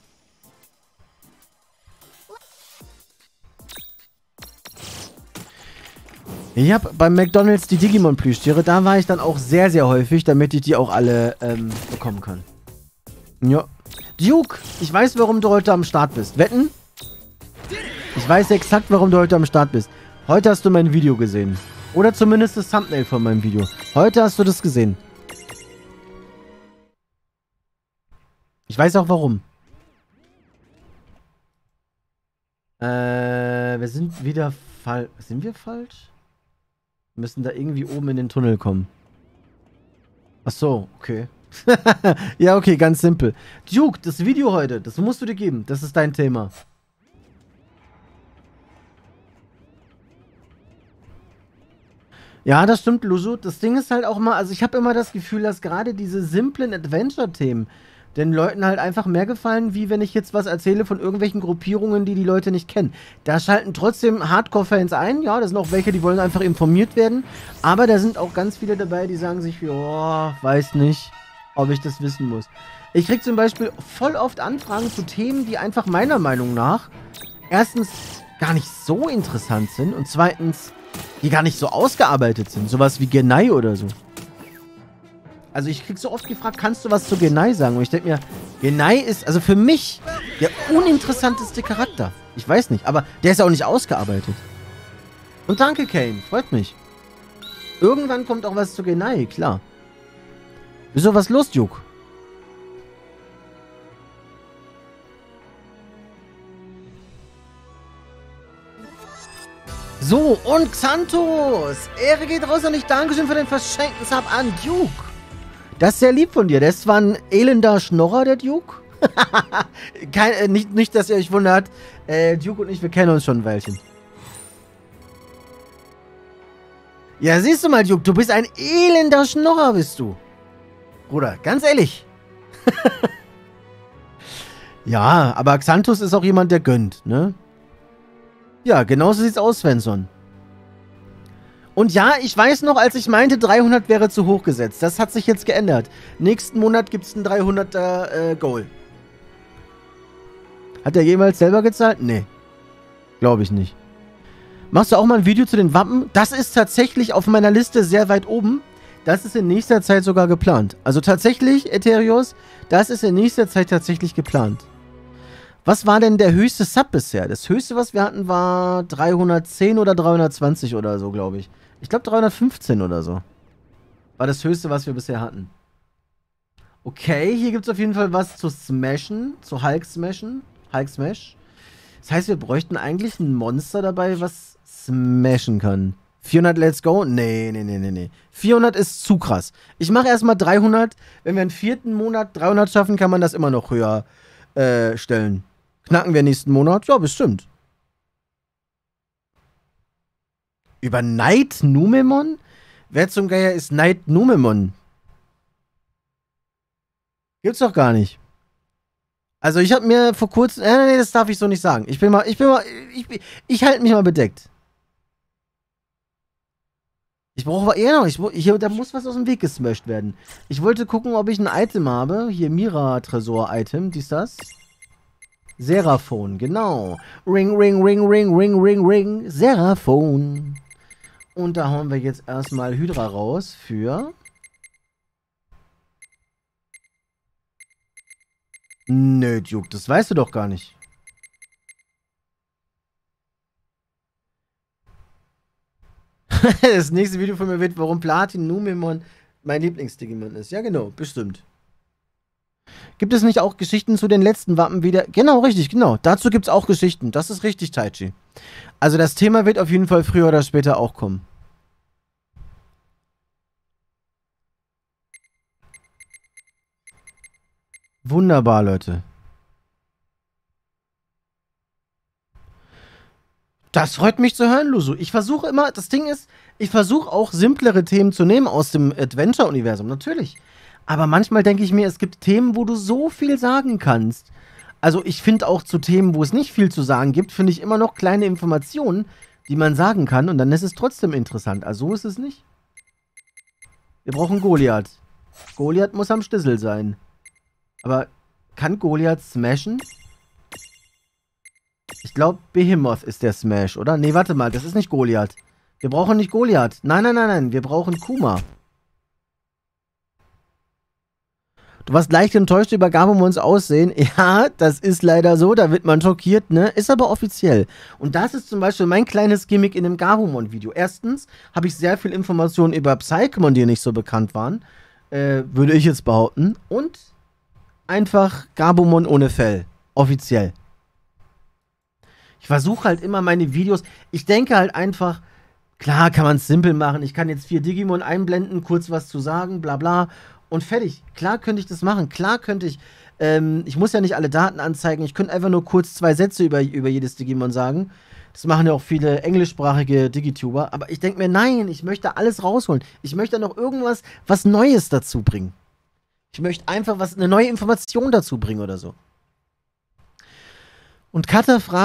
Ich habe beim McDonald's die Digimon-Plüschtiere, da war ich dann auch sehr, sehr häufig, damit ich die auch alle ähm, bekommen kann. Ja. Duke, ich weiß, warum du heute am Start bist. Wetten? Ich weiß exakt, warum du heute am Start bist. Heute hast du mein Video gesehen. Oder zumindest das Thumbnail von meinem Video. Heute hast du das gesehen. Ich weiß auch warum. Äh, wir sind wieder falsch. Sind wir falsch? Wir müssen da irgendwie oben in den Tunnel kommen. Ach so, okay. Ja, okay, ganz simpel. Duke, das Video heute, das musst du dir geben. Das ist dein Thema. Ja, das stimmt, Lusu. Das Ding ist halt auch mal, also ich habe immer das Gefühl, dass gerade diese simplen Adventure-Themen den Leuten halt einfach mehr gefallen, wie wenn ich jetzt was erzähle von irgendwelchen Gruppierungen, die die Leute nicht kennen. Da schalten trotzdem Hardcore-Fans ein, ja, da sind auch welche, die wollen einfach informiert werden, aber da sind auch ganz viele dabei, die sagen sich, ja, weiß nicht, ob ich das wissen muss. Ich krieg zum Beispiel voll oft Anfragen zu Themen, die einfach meiner Meinung nach erstens gar nicht so interessant sind und zweitens, die gar nicht so ausgearbeitet sind, sowas wie Genai oder so. Also ich krieg so oft gefragt, kannst du was zu Genai sagen? Und ich denke mir, Genai ist also für mich der uninteressanteste Charakter. Ich weiß nicht, aber der ist auch nicht ausgearbeitet. Und danke, Kane. Freut mich. Irgendwann kommt auch was zu Genai, klar. Wieso was los, Duke? So, und Xanthos. Ehre geht raus und ich Dankeschön für den verschenkten Sub an Duke. Das ist sehr lieb von dir. Das war ein elender Schnorrer, der Duke. Kein, äh, nicht, nicht, dass ihr euch wundert. Äh, Duke und ich, wir kennen uns schon ein Weilchen. Ja, siehst du mal, Duke, du bist ein elender Schnorrer, bist du. Bruder, ganz ehrlich. Ja, aber Xanthos ist auch jemand, der gönnt, ne? Ja, genauso sieht's aus, Svensson. Und ja, ich weiß noch, als ich meinte, dreihundert wäre zu hoch gesetzt. Das hat sich jetzt geändert. Nächsten Monat gibt's ein dreihunderter äh, Goal. Hat er jemals selber gezahlt? Nee. Glaube ich nicht. Machst du auch mal ein Video zu den Wappen? Das ist tatsächlich auf meiner Liste sehr weit oben. Das ist in nächster Zeit sogar geplant. Also tatsächlich, Eterios, das ist in nächster Zeit tatsächlich geplant. Was war denn der höchste Sub bisher? Das höchste, was wir hatten, war dreihundertzehn oder dreihundertzwanzig oder so, glaube ich. Ich glaube dreihundertfünfzehn oder so. War das höchste, was wir bisher hatten. Okay, hier gibt es auf jeden Fall was zu Smashen, zu Hulk Smashen. Hulk Smash. Das heißt, wir bräuchten eigentlich ein Monster dabei, was smashen kann. vierhundert, let's go? Nee, nee, nee, nee, nee. vierhundert ist zu krass. Ich mache erstmal dreihundert. Wenn wir im vierten Monat dreihundert schaffen, kann man das immer noch höher äh, stellen. Knacken wir nächsten Monat? Ja, bestimmt. Über Night Numemon? Wer zum Geier ist Night Numemon? Gibt's doch gar nicht. Also ich habe mir vor kurzem... Äh, nee, das darf ich so nicht sagen. Ich bin mal... Ich bin mal... Ich, ich, ich halte mich mal bedeckt. Ich brauche... Ja, ich, ich, da muss was aus dem Weg gesmashed werden. Ich wollte gucken, ob ich ein Item habe. Hier, Mira-Tresor-Item. Dies, das. Seraphon, genau. Ring, ring, ring, ring, ring, ring, ring. Seraphon. Und da hauen wir jetzt erstmal Hydra raus für... Nö, Duke, das weißt du doch gar nicht. Das nächste Video von mir wird, warum Platin Numemon mein Lieblings-Digimon ist. Ja, genau, bestimmt. Gibt es nicht auch Geschichten zu den letzten Wappen wieder? Genau, richtig, genau. Dazu gibt es auch Geschichten. Das ist richtig, Taichi. Also das Thema wird auf jeden Fall früher oder später auch kommen. Wunderbar, Leute. Das freut mich zu hören, Lusu. Ich versuche immer, das Ding ist, ich versuche auch simplere Themen zu nehmen aus dem Adventure-Universum, natürlich. Aber manchmal denke ich mir, es gibt Themen, wo du so viel sagen kannst. Also ich finde auch zu Themen, wo es nicht viel zu sagen gibt, finde ich immer noch kleine Informationen, die man sagen kann und dann ist es trotzdem interessant. Also so ist es nicht. Wir brauchen Goliath. Goliath muss am Stissel sein. Aber kann Goliath smashen? Ich glaube, Behemoth ist der Smash, oder? Nee, warte mal, das ist nicht Goliath. Wir brauchen nicht Goliath. Nein, nein, nein, nein, wir brauchen Kuma. Du warst leicht enttäuscht über Gabumons Aussehen. Ja, das ist leider so, da wird man schockiert, ne? Ist aber offiziell. Und das ist zum Beispiel mein kleines Gimmick in dem Gabumon-Video. Erstens habe ich sehr viel Informationen über Psychomon, die nicht so bekannt waren. Äh, würde ich jetzt behaupten. Und einfach Gabumon ohne Fell. Offiziell. Ich versuche halt immer meine Videos, ich denke halt einfach, klar kann man es simpel machen, ich kann jetzt vier Digimon einblenden, kurz was zu sagen, bla bla und fertig. Klar könnte ich das machen, klar könnte ich, ähm, ich muss ja nicht alle Daten anzeigen, ich könnte einfach nur kurz zwei Sätze über, über jedes Digimon sagen. Das machen ja auch viele englischsprachige Digituber, aber ich denke mir, nein, ich möchte alles rausholen. Ich möchte noch irgendwas, was Neues dazu bringen. Ich möchte einfach was, eine neue Information dazu bringen oder so. Und Katha fragt,